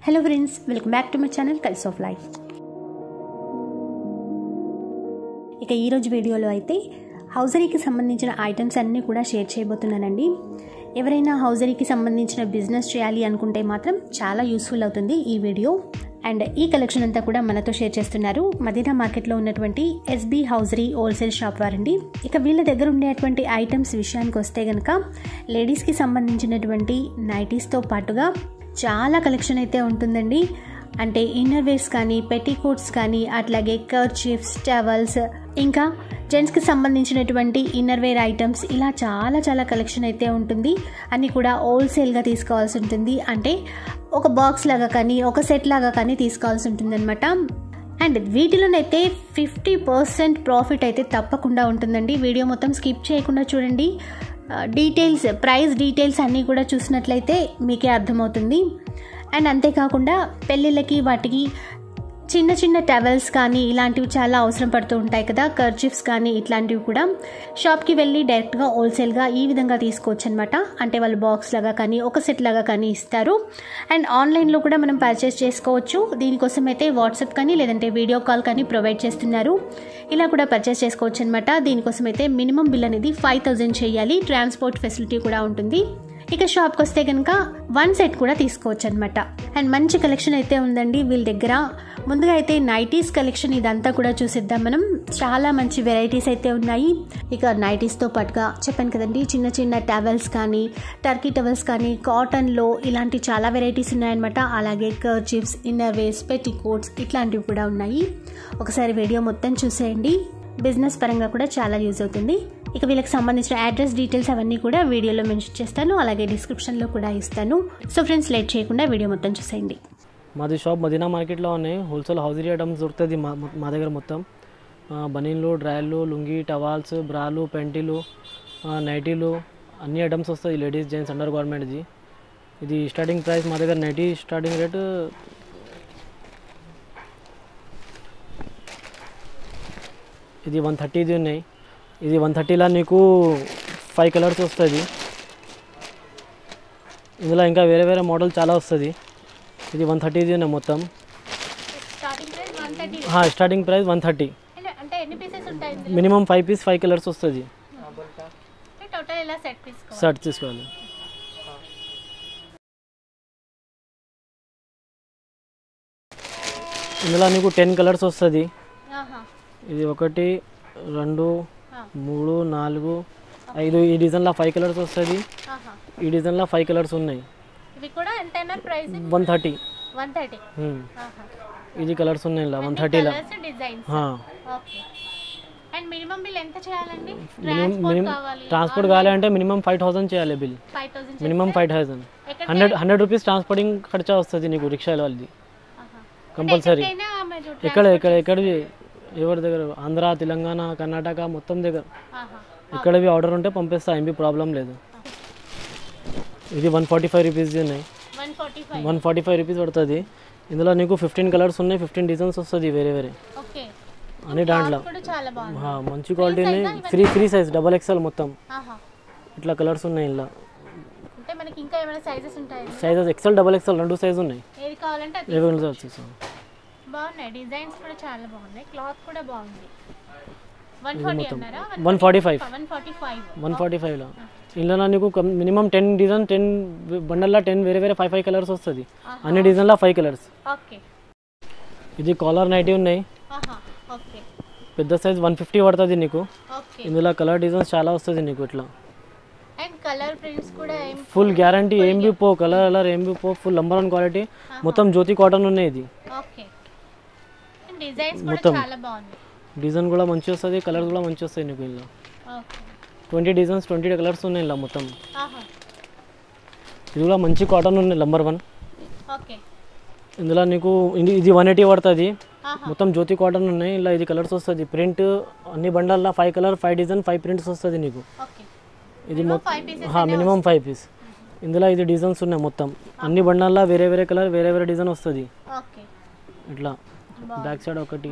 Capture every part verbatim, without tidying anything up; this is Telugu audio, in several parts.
Hello friends, welcome back to my channel calls of life. ఇక ఈరోజు వీడియోలో అయితే హౌజరీకి సంబంధించిన ఐటమ్స్ అన్నీ కూడా షేర్ చేయబోతున్నానండి. ఎవరైనా హౌజరీకి సంబంధించిన బిజినెస్ చేయాలి అనుకుంటే మాత్రం చాలా యూస్ఫుల్ అవుతుంది ఈ వీడియో. అండ్ ఈ కలెక్షన్ అంతా కూడా మనతో షేర్ చేస్తున్నారు మదీనా మార్కెట్లో ఉన్నటువంటి ఎస్బీ హౌజరీ హోల్సేల్ షాప్ వారండి. ఇక వీళ్ళ దగ్గర ఉండేటువంటి ఐటమ్స్ విషయానికి వస్తే కనుక లేడీస్కి సంబంధించినటువంటి నైటీస్తో పాటుగా చాలా కలెక్షన్ అయితే ఉంటుందండి. అంటే ఇన్నర్ వేర్స్ కానీ, పెట్టికోట్స్ కానీ, అట్లాగే కర్చీఫ్స్, టవల్స్, ఇంకా జెంట్స్కి సంబంధించినటువంటి ఇన్నర్ వేర్ ఐటమ్స్, ఇలా చాలా చాలా కలెక్షన్ అయితే ఉంటుంది. అన్నీ కూడా హోల్సేల్గా తీసుకోవాల్సి ఉంటుంది. అంటే ఒక బాక్స్ లాగా కానీ, ఒక సెట్ లాగా కానీ తీసుకోవాల్సి ఉంటుంది అనమాట. అండ్ వీటిలోనైతే ఫిఫ్టీ పర్సెంట్ ప్రాఫిట్ అయితే తప్పకుండా ఉంటుందండి. వీడియో మొత్తం స్కిప్ చేయకుండా చూడండి. డీటెయిల్స్, ప్రైస్ డీటెయిల్స్ అన్నీ కూడా చూసినట్లయితే మీకే అర్థమవుతుంది. అండ్ అంతేకాకుండా పెళ్ళిళ్ళకి వాటికి చిన్న చిన్న టవల్స్ కానీ ఇలాంటివి చాలా అవసరం పడుతూ ఉంటాయి కదా, కర్చీఫ్స్ కానీ ఇట్లాంటివి కూడా షాప్కి వెళ్ళి డైరెక్ట్గా హోల్సేల్గా ఈ విధంగా తీసుకోవచ్చు అనమాట. అంటే వాళ్ళు బాక్స్ లాగా కానీ, ఒక సెట్ లాగా కానీ ఇస్తారు. అండ్ ఆన్లైన్లో కూడా మనం పర్చేస్ చేసుకోవచ్చు. దీనికోసం అయితే వాట్సాప్ కానీ లేదంటే వీడియో కాల్ కానీ ప్రొవైడ్ చేస్తున్నారు. ఇలా కూడా పర్చేస్ చేసుకోవచ్చు అనమాట. దీనికోసం అయితే మినిమం బిల్ అనేది ఫైవ్ థౌజండ్ చేయాలి. ట్రాన్స్పోర్ట్ ఫెసిలిటీ కూడా ఉంటుంది. ఇక షాప్కి వస్తే కనుక వన్ సెట్ కూడా తీసుకోవచ్చు అనమాట. అండ్ మంచి కలెక్షన్ అయితే ఉందండి వీళ్ళ దగ్గర. ముందుగా అయితే నైటీస్ కలెక్షన్ ఇదంతా కూడా చూసిద్దాం మనం. చాలా మంచి వెరైటీస్ అయితే ఉన్నాయి. ఇక నైటీస్తో పాటుగా చెప్పాను కదండి, చిన్న చిన్న టవల్స్ కానీ, టర్కీ టవల్స్ కానీ, కాటన్లో ఇలాంటి చాలా వెరైటీస్ ఉన్నాయన్నమాట. అలాగే కర్చీఫ్స్, ఇన్నర్ వేర్స్, పెట్టికోట్స్ ఇట్లాంటివి కూడా ఉన్నాయి. ఒకసారి వీడియో మొత్తం చూసేయండి. బిజినెస్ పరంగా కూడా చాలా యూజ్ అవుతుంది. ఇక వీళ్ళకి సంబంధించిన అడ్రస్ డీటెయిల్స్ అవన్నీ కూడా వీడియోలో మెన్షన్ చేస్తాను, అలాగే డిస్క్రిప్షన్లో కూడా ఇస్తాను. సో ఫ్రెండ్స్, లేట్ చేయకుండా వీడియో మొత్తం చూసేయండి. మాది షాప్ మదీనా మార్కెట్లో ఉన్నాయి. హోల్సేల్ హౌజరీ ఐటమ్స్ దొరుకుతుంది మా మా దగ్గర మొత్తం. బనీన్లు, డ్రాయర్లు, లుంగి, టవాల్స్, బ్రాలు, పెంటీలు, నైటీలు అన్ని ఐటమ్స్ వస్తాయి. లేడీస్, జెంట్స్, అండర్ గవర్నమెంట్ది. ఇది స్టార్టింగ్ ప్రైస్ మా దగ్గర నైటీ స్టార్టింగ్ రేటు ఇది వన్ థర్టీది ఉన్నాయి. ఇది వన్ థర్టీలో నీకు ఫైవ్ కలర్స్ వస్తుంది. ఇందులో ఇంకా వేరే వేరే మోడల్ చాలా వస్తుంది. ఇది వన్ థర్టీది ఉన్నాయి మొత్తం. Starting price one thirty. Minimum five piece five colours వస్తుంది. సెట్ తీసుకోవాలి. ఇందులో నీకు టెన్ కలర్స్ వస్తుంది. ఇది ఒకటి, రెండు, మూడు, నాలుగు, ఐదు. ఈ డిజైన్లో ఫైవ్ కలర్స్ వస్తుంది. ఈ డిజైన్లో ఫైవ్ కలర్స్ ఉన్నాయి. One thirty. ఇది కలర్స్ ఉన్నాయి ఇలా వన్ థర్టీలో. ట్రాన్స్పోర్ట్ కావాలి అంటే మినిమం ఫైవ్ థౌసండ్ చేయాలి bill. Minimum five thousand. Hundred hundred rupees transporting ఖర్చా వస్తుంది నీకు రిక్షాల వాళ్ళది కంపల్సరీ. ఎక్కడ ఎక్కడ ఎక్కడివి ఎవరి దగ్గర, ఆంధ్ర, తెలంగాణ, కర్ణాటక మొత్తం దగ్గర ఎక్కడవి ఆర్డర్ ఉంటే పంపిస్తా, ఏం ప్రాబ్లం లేదు. ఇది వన్ ఫార్టీ ఫైవ్ రూపీస్ ఉన్నాయి. వన్ ఫార్టీ ఫైవ్ రూపీస్ పడుతుంది. ఇందులో నీకు ఫిఫ్టీన్ కలర్స్ ఉన్నాయి, ఫిఫ్టీన్ డిజైన్స్ వస్తుంది వేరే వేరే అన్ని దాంట్లో. మంచి క్వాలిటీ ఉన్నాయి. Free free size double XL మొత్తం ఇట్లా కలర్స్ ఉన్నాయి. ఇలా సైజెస్ ఎక్స్ఎల్, డబల్ ఎక్స్ఎల్ రెండు సైజ్ ఉన్నాయి. బాగున్నాయి డిజైన్స్ కూడా చాలా బాగున్నాయి. క్లాత్ కూడా బాగుంది. One forty five one forty ఫైవ్లో ఇందులో నీకు మినిమం టెన్ డిజైన్, టెన్ బండల్లో టెన్ వేరే వేరే ఫైవ్ ఫైవ్ కలర్స్ వస్తుంది. అన్ని డిజైన్లో ఫైవ్ కలర్స్. ఇది కాలర్ నైటీ ఉన్నాయి. పెద్ద సైజ్ వన్ ఫిఫ్టీ పడుతుంది నీకు. ఇందులో కలర్ డిజైన్స్ చాలా వస్తుంది నీకు. ఇట్లా ఫుల్ గ్యారంటీ, ఏం బి పో కలర్ కలర్ ఏం బి పో, ఫుల్ నంబర్ వన్ క్వాలిటీ. మొత్తం జ్యోతి కాటన్ ఉన్నాయి. ఇది మొత్తం డిజైన్ కూడా మంచి వస్తుంది, కలర్ కూడా మంచి వస్తాయి నీకు. ఇలా ట్వంటీ డిజైన్స్, ట్వంటీ కలర్స్ ఉన్నాయి ఇలా మొత్తం. ఇది కూడా మంచి కాటన్ ఉన్నాయి, నంబర్ వన్. ఇందులో నీకు ఇది వన్ ఎయిటీ పడుతుంది. మొత్తం జ్యోతి కాటన్ ఉన్నాయి. ఇలా ఇది కలర్స్ వస్తుంది. ప్రింట్ అన్ని బండల్లో five colour, five design, five prints వస్తుంది నీకు. ఇది మినిమం ఫైవ్ పీస్. ఇందులో ఇది డిజైన్స్ ఉన్నాయి మొత్తం. అన్ని బండల్లో వేరే వేరే కలర్, వేరే వేరే డిజైన్ వస్తుంది. ఇట్లా బ్యాక్ సైడ్ ఒకటి.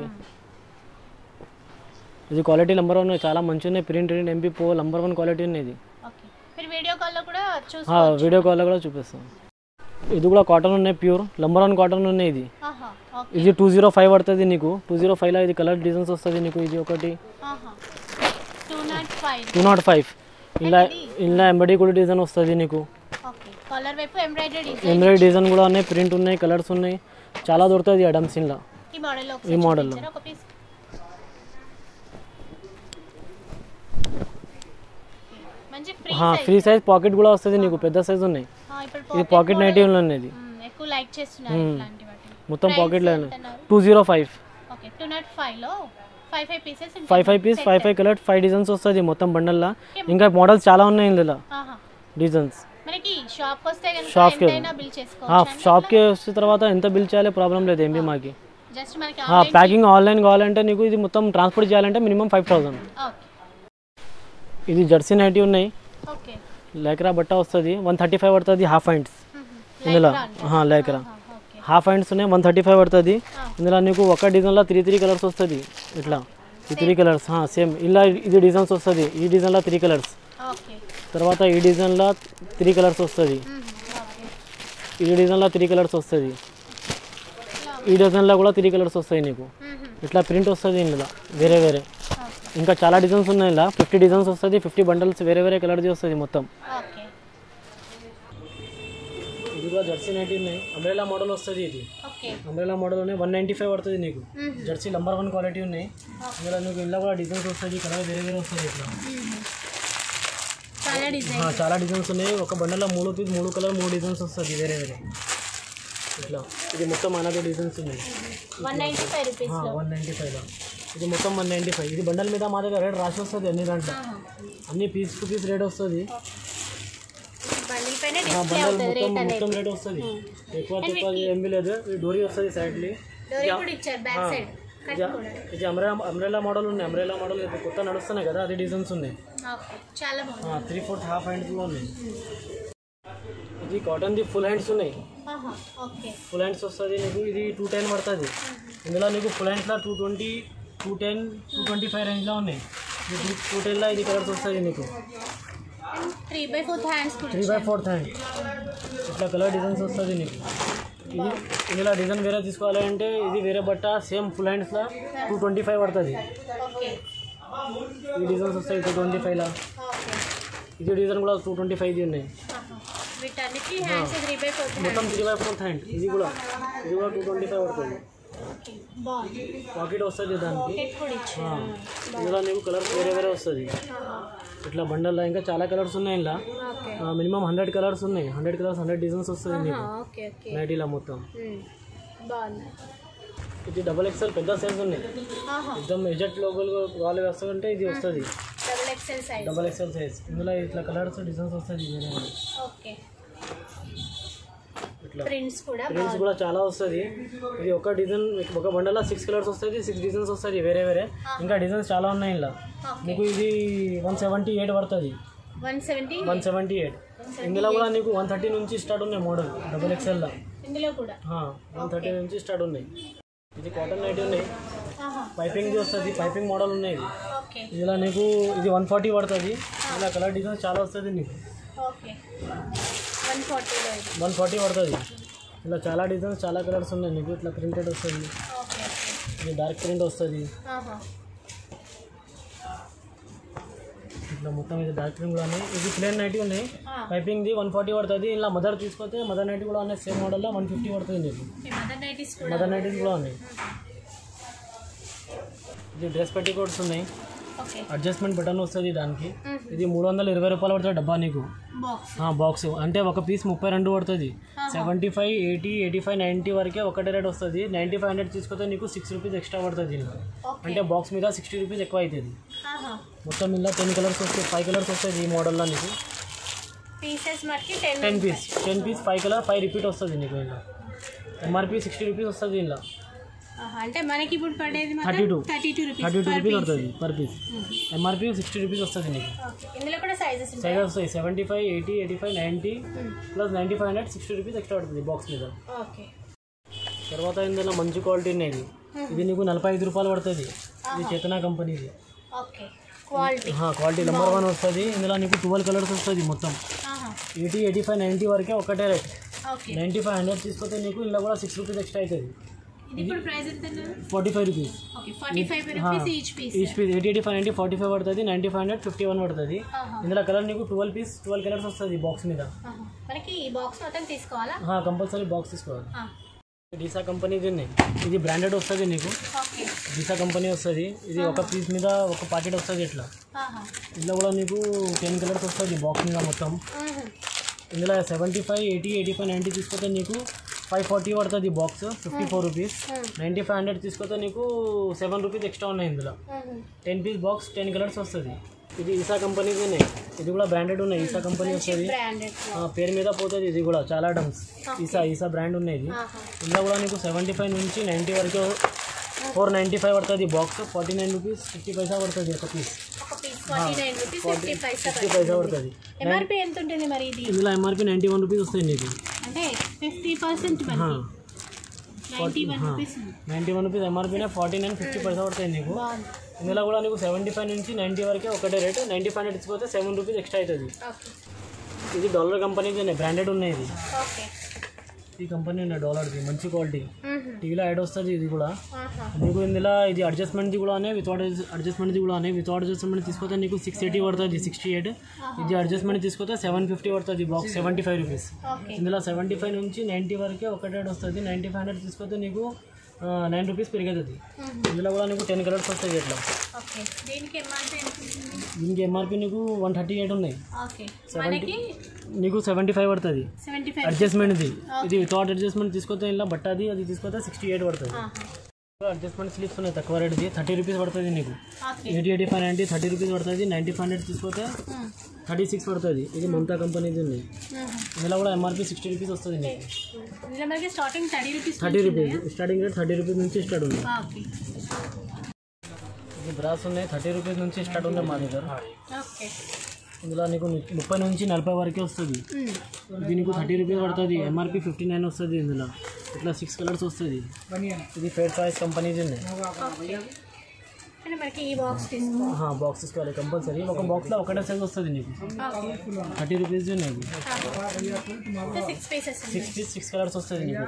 ఇది క్వాలిటీ నెంబర్ వన్, చాలా మంచి ఉన్నాయి. ప్రింట్ ప్రింట్ ఎంపీ పో నెంబర్ వన్ క్వాలిటీ ఉన్నాయి. ఇది వీడియో కాల్లో కూడా చూపిస్తాం. ఇది కూడా కాటన్ ఉన్నాయి, ప్యూర్ నంబర్ వన్ కాటన్ ఉన్నాయి. ఇది ఇది టూ జీరో ఫైవ్ పడుతుంది నీకు. టూ జీరో ఫైవ్లో ఇది కలర్ డిజైన్స్ వస్తుంది నీకు. ఇది ఒకటి టూ నాట్ ఫైవ్ ఇలా ఇలా ఎంబ్రాయిడరీ కూడా డిజైన్ వస్తుంది నీకు. ఎంబ్రాయిడరీ డిజైన్ కూడా ఉన్నాయి, ప్రింట్ ఉన్నాయి, కలర్స్ ఉన్నాయి, చాలా దొరుకుతుంది అడమ్స్ ఇలా ఈ మోడల్లో. ఫ్రీ సైజ్ పాకెట్ కూడా వస్తుంది నీకు, పెద్ద సైజ్ ఉన్నాయి. ఇది పాకెట్ నైటీ ఉన్నది, మొత్తం pocket line. Two zero five five five piece five five colour five designs వస్తుంది మొత్తం బండల్లా. ఇంకా మోడల్స్ చాలా ఉన్నాయి ఇందులో డిజైన్స్. షాప్కి షాప్కి వచ్చిన తర్వాత ఎంత బిల్ చేయాలి ప్రాబ్లం లేదు ఏమి మాకి. ప్యాకింగ్ ఆన్లైన్ కావాలంటే నీకు ఇది మొత్తం ట్రాన్స్పోర్ట్ చేయాలంటే మినిమం ఫైవ్ థౌసండ్. ఇది జెర్సీ నైటీ ఉన్నాయి, లేకరా బట్ట వస్తుంది, వన్ థర్టీ ఫైవ్ పడుతుంది హాఫ్ హ్యాండ్స్ ఇందులో. లేకరా హాఫ్ హ్యాండ్స్ ఉన్నాయి, వన్ థర్టీ ఫైవ్ పడుతుంది ఇందులో. నీకు ఒక డిజైన్లో త్రీ త్రీ కలర్స్ వస్తుంది ఇట్లా, ఈ త్రీ కలర్స్ సేమ్ ఇలా. ఇది డిజైన్స్ వస్తుంది, ఈ డిజైన్లో త్రీ కలర్స్, తర్వాత ఈ డిజైన్లో త్రీ కలర్స్ వస్తుంది, ఈ డిజైన్లో త్రీ కలర్స్ వస్తుంది, ఈ డిజైన్లో కూడా త్రీ కలర్స్ వస్తాయి నీకు. ఇట్లా ప్రింట్ వస్తుంది ఇందులో వేరే వేరే. ఇంకా చాలా డిజైన్స్ ఉన్నాయి ఇలా, ఫిఫ్టీ డిజైన్స్ వస్తుంది, ఫిఫ్టీ బండల్స్ వేరే వేరే కలర్ది వస్తుంది మొత్తం. ఇది కూడా జెర్సీ నైటీ ఉన్నాయి, అంబ్రెలా మోడల్ వస్తుంది. ఇది అంబ్రెలా మోడల్ ఉన్నాయి, వన్ నైంటీ ఫైవ్ పడుతుంది నీకు. జెర్సీ నెంబర్ వన్ క్వాలిటీ ఉన్నాయి. ఇందులో నీకు ఇంట్లో కూడా డిజైన్స్ వస్తుంది, కలర్ వేరే వేరే వస్తుంది ఇట్లా. చాలా డిజైన్స్ ఉన్నాయి, ఒక బండల్లో మూడు పీస్ మూడు కలర్ మూడు డిజైన్స్ వస్తుంది వేరే వేరే ఇట్లా. ఇది మొత్తం మనది డిజైన్స్ ఉన్నాయి, వన్ నైంటీ ఫైవ్లో. ఇది మొత్తం వన్ నైంటీ ఫైవ్. ఇది బండల్ మీద మా దగ్గర రేట్ రాసి వస్తుంది అన్ని దాంట్లో, అన్ని పీస్ టు పీస్ రేట్ వస్తుంది. బండల్ మొత్తం మొత్తం రేట్ వస్తుంది, ఎక్కువ తక్కువ ఏమీ లేదు. ఇది డోరీ వస్తుంది సైడ్లీ. ఇది అమ్రెలా అమ్రెలా మోడల్ ఉన్నాయి, అమ్రెలా మోడల్ కొత్త నడుస్తున్నాయి కదా, అది డిజైన్స్ ఉన్నాయి. త్రీ ఫోర్త్ హాఫ్ హ్యాండ్స్ కూడా ఉన్నాయి. ఇది కాటన్ది ఫుల్ హ్యాండ్స్ ఉన్నాయి, ఫుల్ హ్యాండ్స్ వస్తుంది నీకు. ఇది టూ టెన్ పడుతుంది ఇందులో నీకు. ఫుల్ హ్యాండ్స్లో two twenty two ten two twenty five రేంజ్లో ఉన్నాయి. టూ టెన్లో ఇది కలర్స్ వస్తుంది నీకు. త్రీ బై ఫోర్త్ హ్యాండ్ ఇట్లా కలర్ డిజైన్స్ వస్తుంది నీకు. ఇది ఇందులో డిజైన్ వేరే తీసుకోవాలంటే ఇది వేరే బట్ట సేమ్ ఫుల్ హ్యాండ్స్లో టూ ట్వంటీ ఫైవ్ పడుతుంది. ఈ డిజైన్స్ వస్తాయి టూ ట్వంటీ ఫైవ్లో. ఇది డిజైన్ కూడా టూ ట్వంటీ ఫైవ్ది ఉన్నాయి మొత్తం. త్రీ బై ఫోర్త్ హ్యాండ్ ఇది కూడా, ఇది కూడా టూ ట్వంటీ ఫైవ్ పడుతుంది. పాకెట్ వస్తుంది దానికి. ఇందులో నీకు కలర్స్ వేరే వేరే వస్తుంది ఇట్లా బండల్లో. ఇంకా చాలా కలర్స్ ఉన్నాయి ఇలా, మినిమం హండ్రెడ్ కలర్స్ ఉన్నాయి. హండ్రెడ్ కలర్స్ హండ్రెడ్ డిజైన్స్ వస్తుంది నీకు నైటీలో మొత్తం. ఇది డబల్ ఎక్స్ఎల్ పెద్ద సైజ్ ఉన్నాయి, ఎగ్జామ్ ఎజెట్ లోపల వాళ్ళు వస్తుందంటే ఇది వస్తుంది డబల్ ఎక్స్ఎల్ సైజ్. ఇందులో ఇట్లా కలర్స్ డిజైన్స్ వస్తుంది వేరే వేరే. ఇట్లా ప్రింట్స్ కూడా చాలా వస్తుంది. ఇది ఒక డిజైన్ ఒక బండల్లో సిక్స్ కలర్స్ వస్తుంది, సిక్స్ డిజైన్స్ వస్తుంది వేరే వేరే. ఇంకా డిజైన్స్ చాలా ఉన్నాయి ఇలా నీకు. ఇది వన్ సెవెంటీ ఎయిట్ పడుతుంది, వన్ సెవెంటీ ఎయిట్. ఇందులో కూడా నీకు వన్ థర్టీ నుంచి స్టార్ట్ ఉన్నాయి మోడల్ డబల్ ఎక్స్ఎల్లో. వన్ థర్టీ నుంచి స్టార్ట్ ఉన్నాయి. ఇది కాటన్ నైటీ ఉన్నాయి, పైపింగ్ వస్తుంది, పైపింగ్ మోడల్ ఉన్నాయి. ఇందులో నీకు ఇది వన్ ఫార్టీ పడుతుంది. ఇలా కలర్ డిజైన్స్ చాలా వస్తుంది నీకు. వన్ ఫార్టీ పడుతుంది. ఇలా చాలా డిజైన్స్ చాలా కలర్స్ ఉన్నాయి నీకు. ఇట్లా ప్రింటెడ్ వస్తుంది, ఇది డార్క్ ప్రింట్ వస్తుంది ఇట్లా మొత్తం. ఇది డార్క్ ప్రింట్ కూడా ఉన్నాయి. ఇది ప్లేన్ నైటీ ఉన్నాయి, పైపింగ్ది వన్ ఫార్టీ పడుతుంది. ఇలా మదర్ తీసుకొస్తే మదర్ నైటీ కూడా ఉన్నాయి సేమ్ మోడల్లో, వన్ ఫిఫ్టీ పడుతుంది నీకు. మదర్ నైటీస్ కూడా ఉన్నాయి. ఇది డ్రెస్ పెట్టికోట్స్ ఉన్నాయి, అడ్జస్ట్మెంట్ బటన్ వస్తుంది దానికి. ఇది మూడు వందల ఇరవై రూపాయలు పడుతుంది డబ్బా నీకు. బాక్స్ అంటే ఒక పీస్ ముప్పై రెండు పడుతుంది. Seventy five eighty eighty five ninety వరకే ఒకటే రేట్ వస్తుంది. నైంటీ ఫైవ్ హండ్రెడ్ తీసుకొస్తే నీకు సిక్స్ రూపీస్ ఎక్స్ట్రా పడుతుంది దీనికి. అంటే బాక్స్ మీద సిక్స్టీ రూపీస్ ఎక్కువ అవుతుంది. మొత్తం ఇలా టెన్ కలర్స్ వస్తాయి, ఫైవ్ కలర్స్ వస్తుంది ఈ మోడల్లో నీకు. Ten piece ten piece five colour five repeat వస్తుంది నీకు. ఇలా ఎంఆర్పీ సిక్స్టీ రూపీస్ వస్తుంది ఇలా. అంటే మనకి ఇప్పుడు పడేది thirty two thirty two rupees పడుతుంది per piece. MRP sixty rupees వస్తుంది నీకు. ఇందులో కూడా సైజెస్ సైజెస్ వస్తాయి seventy five eighty eighty five ninety plus ninety five hundred sixty rupees extra పడుతుంది బాక్స్ మీద. తర్వాత ఇందులో మంచి క్వాలిటీ ఉన్నాయి. ఇది నీకు నలభై ఐదు రూపాయలు పడుతుంది. ఇది చేతనా కంపెనీది క్వాలిటీ నెంబర్ వన్ వస్తుంది. ఇందులో నీకు ట్వెల్వ్ కలర్స్ వస్తుంది మొత్తం. ఎయిటీ ఎయిటీ ఫైవ్ నైంటీ వరకే ఒకటే రేట్. నైంటీ ఫైవ్ హండ్రెడ్ తీసుకుంటే నీకు ఇందులో కూడా సిక్స్ రూపీస్ ఎక్స్ట్రా అవుతుంది. Forty five rupees each piece. Eighty eighty five ninety forty five పడుతుంది, ninety five hundred fifty one పడుతుంది. ఇందులో కలర్ నీకు ట్వెల్వ్ పీస్ ట్వెల్వ్ కలర్స్ వస్తుంది బాక్స్ మీద. కంపల్సరీ బాక్స్ తీసుకోవాలి. డీసా కంపెనీది ఉన్నాయి, ఇది బ్రాండెడ్ వస్తుంది నీకు. డీసా కంపెనీ వస్తుంది, ఇది ఒక పీస్ మీద ఒక ప్యాకెట్ వస్తుంది ఇట్లా. ఇందులో కూడా నీకు టెన్ కలర్స్ వస్తుంది బాక్స్ మీద మొత్తం. ఇందులో seventy five eighty eighty five ninety తీసుకొస్తే నీకు ఫైవ్ ఫార్టీ పడుతుంది box, fifty four rupees. Ninety five hundred తీసుకొస్తే నీకు సెవెన్ రూపీస్ ఎక్స్ట్రా ఉన్నాయి ఇందులో. Ten piece box ten colours వస్తుంది. ఇది ఈసా కంపెనీది ఉన్నాయి, ఇది కూడా బ్రాండెడ్ ఉన్నాయి. ఈసా కంపెనీ వస్తుంది, పేరు మీద పోతుంది. ఇది కూడా చాలా డమ్స్ ఈసా ఈసా బ్రాండ్ ఉన్నాయి. ఇందులో కూడా నీకు సెవెంటీ ఫైవ్ నుంచి నైంటీ వరకు ఫోర్ నైంటీ ఫైవ్ పడుతుంది box, forty nine rupees fifty పైసా పడుతుంది ఒక పీస్. ఫిఫ్టీ పైసా పడుతుంది. ఇందులో ఎంఆర్పీ నైంటీ వన్ రూపీస్ వస్తాయి నీకు. నైంటీ వన్ రూపీస్ ఎంఆర్పీనే, ఫార్టీ నైన్ ఫిఫ్టీ పైసా పడుతుంది నీకు. ఇందులో కూడా నీకు సెవెంటీ ఫైవ్ నుంచి నైంటీ వరకే ఒకటే రేటు. నైంటీ ఫైవ్ హండ్రెడ్ ఇచ్చిపోతే సెవెన్ రూపీస్ ఎక్స్ట్రా అవుతుంది. ఇది డాలర్ కంపెనీది ఉన్నాయి, బ్రాండెడ్ ఉన్నాయి. ఇది ఈ కంపెనీ ఉన్నాయి డాలర్ది, మంచి క్వాలిటీ. టీవీలో యాడ్ వస్తుంది. ఇది కూడా నీకు ఇందులో ఇది అడ్జస్ట్మెంట్ది కూడా వితౌట్ అడ్జస్ట్మెంట్ది కూడా వితౌట్ అడ్జస్ట్మెంట్ తీసుకొస్తే నీకు సిక్స్ ఎయిటీ పడుతుంది, సిక్స్టీ ఎయిట్. ఇది అడ్జస్ట్మెంట్ తీసుకొస్తే సెవెన్ ఫిఫ్టీ పడుతుంది బాక్స్, సెవెంటీ ఫైవ్ రూపీస్. ఇందులో సెవెంటీ ఫైవ్ నుంచి నైంటీ వరకే ఒకటే వస్తుంది. నైంటీ ఫైవ్ హండ్రెడ్ తీసుకొస్తే నీకు నైన్ రూపీస్ పెరిగేది. ఇందులో కూడా నీకు టెన్ కలర్స్ వస్తాయి ఇట్లా. దీనికి ఎంఆర్పీ నీకు వన్ థర్టీ ఎయిట్ ఉన్నాయి. సెవెంటీ నీకు సెవెంటీ ఫైవ్ పడుతుంది అడ్జస్ట్మెంట్ది. ఇది వితౌట్ అడ్జస్ట్మెంట్ తీసుకొస్తే ఇలా బట్టది అది తీసుకొస్తే సిక్స్టీ ఎయిట్ పడుతుంది. అడ్జస్ట్మెంట్ స్లిప్స్ ఉన్నాయి తక్కువ రేట్ది, థర్టీ రూపీస్ పడుతుంది నీకు. Eighty eighty five ninety thirty rupees పడుతుంది. నైంటీ ఫైవ్ హండ్రెడ్ తీసుకొస్తే థర్టీ సిక్స్ పడుతుంది. ఇది మమతా కంపెనీది ఉంది. ఇందులో కూడా ఎంఆర్పీ సిక్స్టీ రూపీస్ వస్తుంది నీకు. Thirty rupees starting rate thirty rupees నుంచి స్టార్ట్ ఉంది. ఇది బ్రాస్ ఉన్నాయి, థర్టీ రూపీస్ నుంచి స్టార్ట్ ఉంది మా దగ్గర. ఇందులో నీకు ముప్పై నుంచి నలభై వరకే వస్తుంది. ఇది నీకు థర్టీ రూపీస్ పడుతుంది, ఎంఆర్పీ ఫిఫ్టీ నైన్ వస్తుంది. ఇందులో ఇట్లా సిక్స్ కలర్స్ వస్తుంది. ఇది ఫేర్ చాయిస్ కంపెనీది ఉన్నాయి. బాక్స్ తీసుకోవాలి కంపల్సరీ. ఒక బాక్స్లో ఒకటే సైజ్ వస్తుంది నీకు. థర్టీ రూపీస్ ఉన్నాయి. సిక్స్ పీస్ సిక్స్ కలర్స్ వస్తుంది నీకు.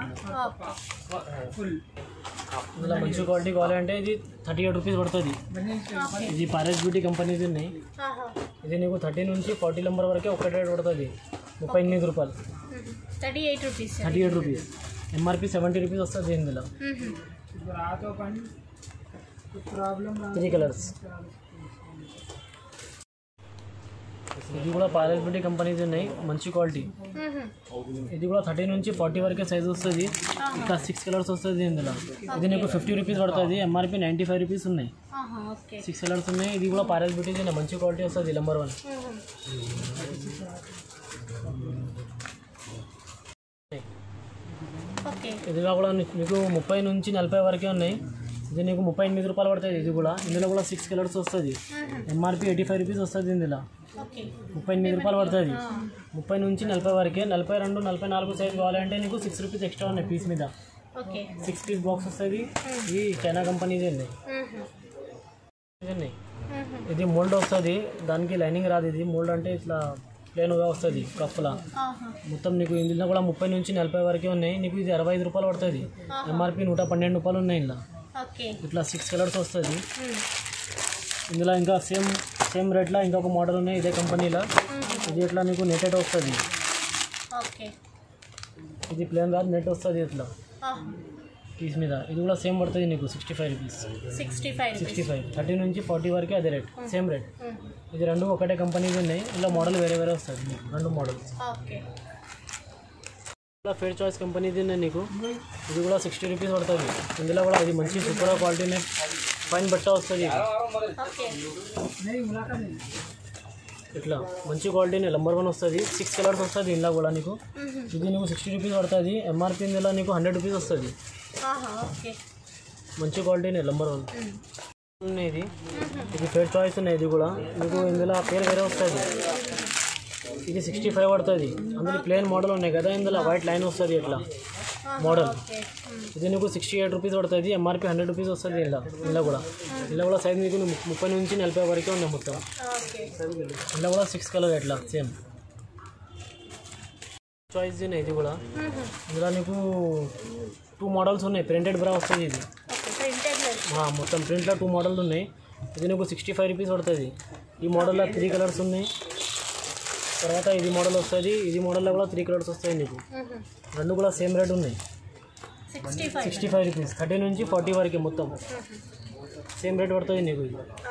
ఇందులో మంచి క్వాలిటీ కావాలంటే ఇది థర్టీ ఎయిట్ రూపీస్ పడుతుంది. ఇది పారెస్ బ్యూటీ కంపెనీది ఉన్నాయి. ఇది నీకు థర్టీ నుంచి ఫార్టీ నెంబర్ వరకే ఒకటే రేట్ పడుతుంది, ముప్పై ఎనిమిది రూపాయలు. Thirty eight rupees thirty eight rupees MRP seventy rupees వస్తుంది. ఇందులో త్రీ కలర్స్. ఇది కూడా పారెస్ బ్యూటీ కంపెనీది ఉన్నాయి, మంచి క్వాలిటీ. ఇది కూడా థర్టీ నుంచి ఫార్టీ వరకే సైజ్ వస్తుంది. ఇంకా సిక్స్ కలర్స్ వస్తుంది ఇందులో. ఇది నీకు ఫిఫ్టీ రూపీస్ పడుతుంది, ఎంఆర్పీ నైంటీ ఫైవ్ రూపీస్ ఉన్నాయి. సిక్స్ కలర్స్ ఉన్నాయి. ఇది కూడా పారెస్ బ్యూటీ మంచి క్వాలిటీ వస్తుంది, నెంబర్ వన్. ఇదిగా కూడా నీకు ముప్పై నుంచి నలభై వరకే ఉన్నాయి. ఇది నీకు ముప్పై ఎనిమిది రూపాయలు పడుతుంది. ఇది కూడా ఇందులో కూడా సిక్స్ కలర్స్ వస్తుంది, ఎంఆర్పీ ఎయిటీ ఫైవ్ రూపీస్ వస్తుంది. ఇందులో ముప్పై ఎనిమిది రూపాయలు పడుతుంది. ముప్పై నుంచి నలభై వరకే. నలభై రెండు నలభై నాలుగు సైజ్ కావాలంటే నీకు సిక్స్ రూపీస్ ఎక్స్ట్రా ఉన్నాయి పీస్ మీద. సిక్స్ పీస్ బాక్స్ వస్తుంది. ఇది చైనా కంపెనీది ఉన్నాయి. ఇది మోల్డ్ వస్తుంది, దానికి లైనింగ్ రాదు. ఇది మోల్డ్ అంటే ఇట్లా ప్లేన్గా వస్తుంది కప్పులా మొత్తం. నీకు ఇందులో కూడా ముప్పై నుంచి నలభై వరకే ఉన్నాయి. నీకు ఇది అరవై ఐదు రూపాయలు పడుతుంది, ఎంఆర్పీ నూట పన్నెండు రూపాయలు ఉన్నాయి. ఇలా ఇట్లా సిక్స్ కలర్స్ వస్తుంది. ఇందులో ఇంకా సేమ్ సేమ్ రేట్లో ఇంకొక మోడల్ ఉన్నాయి ఇదే కంపెనీలో. ఇది ఇట్లా నీకు నెట్టెడ్ వస్తుంది. ఇది ప్లేన్ రాదు, నెట్ వస్తుంది ఇట్లా పీస్ మీద. ఇది కూడా సేమ్ పడుతుంది నీకు sixty five rupees. Sixty five sixty five thirty నుంచి ఫార్టీ వరకే అదే రేట్, సేమ్ రేట్. ఇది రెండు ఒకటే కంపెనీది ఉన్నాయి. ఇలా మోడల్ వేరే వేరే వస్తుంది నీకు, రెండు మోడల్స్. ఇలా ఫేర్ చాయిస్ కంపెనీది ఉన్నాయి నీకు. ఇది కూడా సిక్స్టీ రూపీస్ పడుతుంది. ఇందులో కూడా ఇది మంచి సూపర్ క్వాలిటీనే ఫైన్ బట్ట వస్తుంది. ఇట్లా మంచి క్వాలిటీనే నెంబర్ వన్ వస్తుంది. సిక్స్ కలర్స్ వస్తుంది ఇందులో కూడా నీకు. ఇది నీకు సిక్స్టీ రూపీస్ పడుతుంది, ఎంఆర్పీ ఇందులో నీకు హండ్రెడ్ రూపీస్ వస్తుంది. మంచి క్వాలిటీనే నెంబర్ వన్ ఉన్నాయి. ఇది ఇది ఫేర్ చాయిస్ ఉన్నాయి. ఇది కూడా మీకు ఇందులో పేరు వేరే వస్తుంది. ఇది సిక్స్టీ ఫైవ్ పడుతుంది. అందులో ప్లేన్ మోడల్ ఉన్నాయి కదా, ఇందులో వైట్ లైన్ వస్తుంది ఇట్లా మోడల్. ఇది నీకు సిక్స్టీ ఎయిట్ రూపీస్ పడుతుంది, ఎంఆర్పీ హండ్రెడ్ రూపీస్ వస్తుంది. ఇలా ఇలా కూడా ఇలా కూడా సైజ్ మీకు ముప్పై నుంచి నలభై వరకే ఉన్నాయి మొత్తం. ఇలా కూడా సిక్స్ కలర్ ఇట్లా సేమ్. చాయిస్ ఇది కూడా ఇందులో నీకు టూ మోడల్స్ ఉన్నాయి. ప్రింటెడ్ బ్రా వస్తుంది ఇది మొత్తం ప్రింట్లో టూ మోడల్స్ ఉన్నాయి. ఇది నీకు సిక్స్టీ ఫైవ్ రూపీస్ పడుతుంది. ఈ మోడల్లో త్రీ కలర్స్ ఉన్నాయి. తర్వాత ఇది మోడల్ వస్తుంది. ఇది మోడల్లో కూడా త్రీ కలర్స్ వస్తాయి నీకు. రెండు కూడా సేమ్ రేట్ ఉన్నాయి. సిక్స్టీ ఫైవ్ రూపీస్ థర్టీ నుంచి ఫార్టీ వరకు మొత్తం సేమ్ రేట్ పడుతుంది నీకు.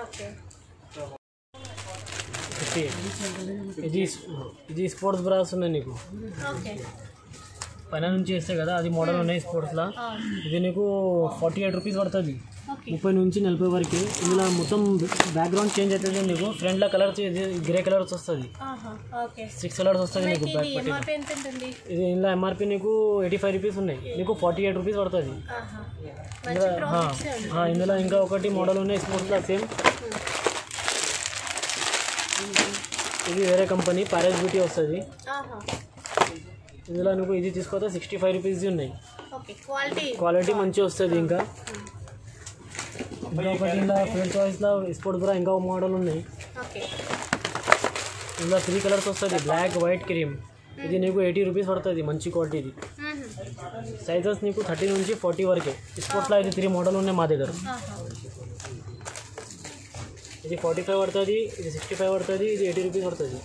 ఇది ఇది ఇది స్పోర్ట్స్ బ్రాస్ ఉన్నాయి నీకు. పైన నుంచి వేస్తాయి కదా అది మోడల్ ఉన్నాయి స్పోర్ట్స్లో. ఇది నీకు ఫార్టీ ఎయిట్ రూపీస్ పడుతుంది. ముప్పై నుంచి నలభై వరకు. ఇందులో మొత్తం బ్యాక్గ్రౌండ్ చేంజ్ అవుతుంది నీకు. ఫ్రంట్లో కలర్స్ ఇది గ్రే కలర్స్ వస్తుంది. సిక్స్ కలర్స్ వస్తుంది నీకు బ్యాక్ పట్టి. ఇది ఇందులో ఎంఆర్పి నీకు ఎయిటీ ఫైవ్ రూపీస్ ఉన్నాయి. నీకు ఫార్టీ ఎయిట్ రూపీస్ పడుతుంది. ఇందులో ఇంకా ఒకటి మోడల్ ఉన్నాయి స్పోర్ట్స్లో సేమ్. ఇది వేరే కంపెనీ ప్యారెస్ బ్యూటీ వస్తుంది. ఇందులో నువ్వు ఇది తీసుకోతే సిక్స్టీ ఫైవ్ రూపీస్ ఉన్నాయి. క్వాలిటీ మంచిగా వస్తుంది. ఇంకా ఇంకా ఒకటి ఇలా ఫ్రెండ్ చాయిస్లో స్పోర్ట్స్ బ్రా ఇంకా మోడల్ ఉన్నాయి. ఇందులో త్రీ కలర్స్ వస్తుంది. Black white cream. ఇది నీకు ఎయిటీ రూపీస్ పడుతుంది. మంచి క్వాలిటీ. ఇది సైజెస్ నీకు థర్టీ నుంచి ఫార్టీ వరకే. స్పోర్ట్స్లో ఇది త్రీ మోడల్ ఉన్నాయి మా దగ్గర. ఇది ఫార్టీ ఫైవ్ పడుతుంది. ఇది సిక్స్టీ ఫైవ్ పడుతుంది. ఇది ఎయిటీ రూపీస్ పడుతుంది.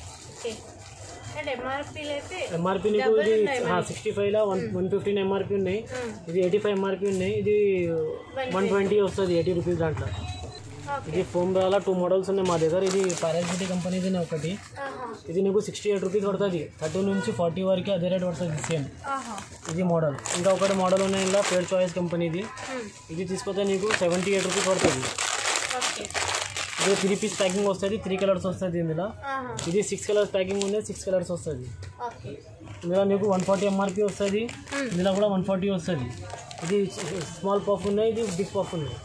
ఎంఆర్పి నీకు ఇది సిక్స్టీ ఫైవ్లో వన్ వన్ ఫిఫ్టీన్ ఎంఆర్పి ఉన్నాయి. ఇది ఎయిటీ ఫైవ్ ఎంఆర్పి ఉన్నాయి. ఇది వన్ ట్వంటీ వస్తుంది ఎయిటీ రూపీస్ దాంట్లో. ఇది ఫోమ్ బ్రాలో టూ మోడల్స్ ఉన్నాయి మా దగ్గర. ఇది ప్యారెస్ బ్యూటీ కంపెనీది ఒకటి. ఇది నీకు సిక్స్టీ ఎయిట్ రూపీస్ పడుతుంది. థర్టీ నుంచి ఫార్టీ వరకు అదే రేట్ పడుతుంది సేమ్. ఇది మోడల్. ఇంకా ఒకటి మోడల్ ఉన్నాయి ఇలా ఫేర్ చాయిస్ కంపెనీది. ఇది తీసుకొస్తే నీకు సెవెంటీ ఎయిట్ రూపీస్ పడుతుంది. ఇది త్రీ పీస్ ప్యాకింగ్ వస్తుంది. త్రీ కలర్స్ వస్తుంది ఇందులో. ఇది సిక్స్ కలర్స్ ప్యాకింగ్ ఉన్నాయి. సిక్స్ కలర్స్ వస్తుంది. ఇందులో నీకు వన్ ఫార్టీ ఎంఆర్పి వస్తుంది. ఇందులో కూడా వన్ ఫార్టీ వస్తుంది. ఇది స్మాల్ పఫ్ ఉన్నాయి. ఇది బిగ్ పఫ్ ఉన్నాయి.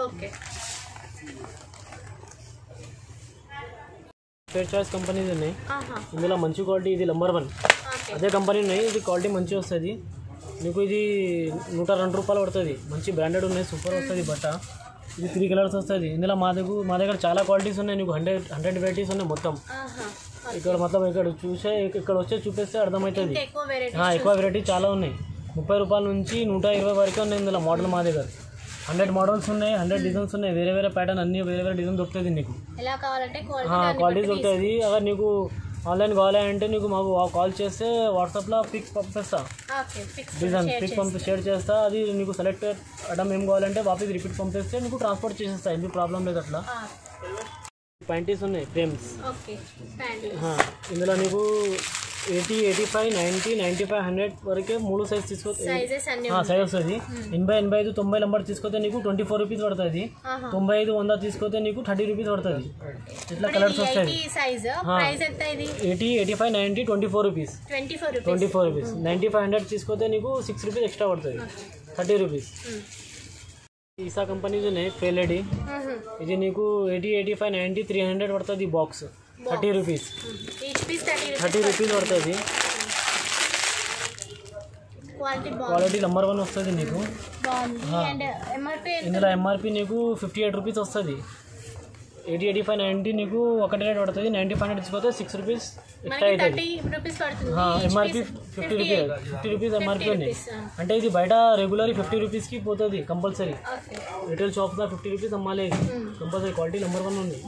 ఫేర్ చాయిస్ కంపెనీస్ ఉన్నాయి. ఇందులో మంచి క్వాలిటీ. ఇది నెంబర్ వన్ అదే కంపెనీ ఉన్నాయి. ఇది క్వాలిటీ మంచిగా వస్తుంది నీకు. ఇది నూట రెండు రూపాయలు పడుతుంది. మంచి బ్రాండెడ్ ఉన్నాయి. సూపర్ వస్తుంది బట్ట. ఇది త్రీ కలర్స్ వస్తుంది. ఇందులో మా దగ్గర మా దగ్గర చాలా క్వాలిటీస్ ఉన్నాయి. నీకు హండ్రెడ్ హండ్రెడ్ వెరైటీస్ ఉన్నాయి మొత్తం. ఇక్కడ మొత్తం ఇక్కడ చూసే ఇక్కడ వచ్చే చూపిస్తే అర్థమవుతుంది. ఎక్కువ వెరైటీ చాలా ఉన్నాయి. ముప్పై రూపాయల నుంచి నూట ఇరవై వరకు ఉన్నాయి ఇందులో మోడల్ మా దగ్గర. హండ్రెడ్ మోడల్స్ ఉన్నాయి. హండ్రెడ్ డిజైన్స్ ఉన్నాయి. వేరే వేరే ప్యాటర్న్ అన్ని వేరే వేరే డిజైన్ దొరుకుతుంది నీకు. క్వాలిటీ దొరుకుతుంది. అगर నీకు ఆన్లైన్ కావాలంటే నీకు మాకు కాల్ చేస్తే వాట్సాప్లో పిక్స్ పంపిస్తా. డిజైన్ పిక్ పంపి షేర్ చేస్తా. అది నీకు సెలెక్ట్ అడం ఏం కావాలంటే వాపస్ రిపీట్ పంపిస్తే నీకు ట్రాన్స్పోర్ట్ చేసేస్తా. ఎందుకు ప్రాబ్లం లేదు. అట్లా ప్యాంటీస్ ఉన్నాయి ఫ్రేమ్స్. ఇందులో నీకు eighty eighty five ninety ninety five hundred వరకే మూడు సైజ్ తీసుకోతే సైజ్ వస్తుంది. ఎనభై ఎనభై ఐదు తొంభై నెంబర్ తీసుకొస్తే నీకు ట్వంటీ ఫోర్ రూపీస్ పడుతుంది. తొంభై ఐదు వంద తీసుకొస్తే నీకు థర్టీ రూపీస్ పడుతుంది. ఇట్లా కలర్స్ వస్తాయి. Eighty eighty five ninety twenty four rupees twenty four rupees ninety five hundred తీసుకొస్తే నీకు సిక్స్ రూపీస్ ఎక్స్ట్రా పడుతుంది. Thirty rupees. ఈసా కంపెనీ ఉన్నాయి ఫెయిలెడీ. ఇది నీకు eighty eighty five ninety three hundred పడుతుంది box. Thirty rupees thirty rupees పడుతుంది. క్వాలిటీ నెంబర్ వన్ వస్తుంది నీకు. ఇందులో ఎంఆర్పి నీకు ఫిఫ్టీ ఎయిట్ రూపీస్ వస్తుంది. ఎయిటీ ఎయిటీ ఫైవ్ నైంటీ నీకు ఒకటి రేట్ పడుతుంది. నైంటీ ఫైవ్ హండ్రెడ్ తీసుకొస్తే సిక్స్ రూపీస్ ఎక్స్ట్రా అవుతుంది. MRP fifty rupees fifty rupees MRP ఉంది. అంటే ఇది బయట రెగ్యులర్ ఫిఫ్టీ రూపీస్కి పోతుంది కంపల్సరీ. రిటైల్ షాప్స్లో ఫిఫ్టీ రూపీస్ అమ్మాలి కంపల్సరీ. క్వాలిటీ నెంబర్ వన్ ఉంది.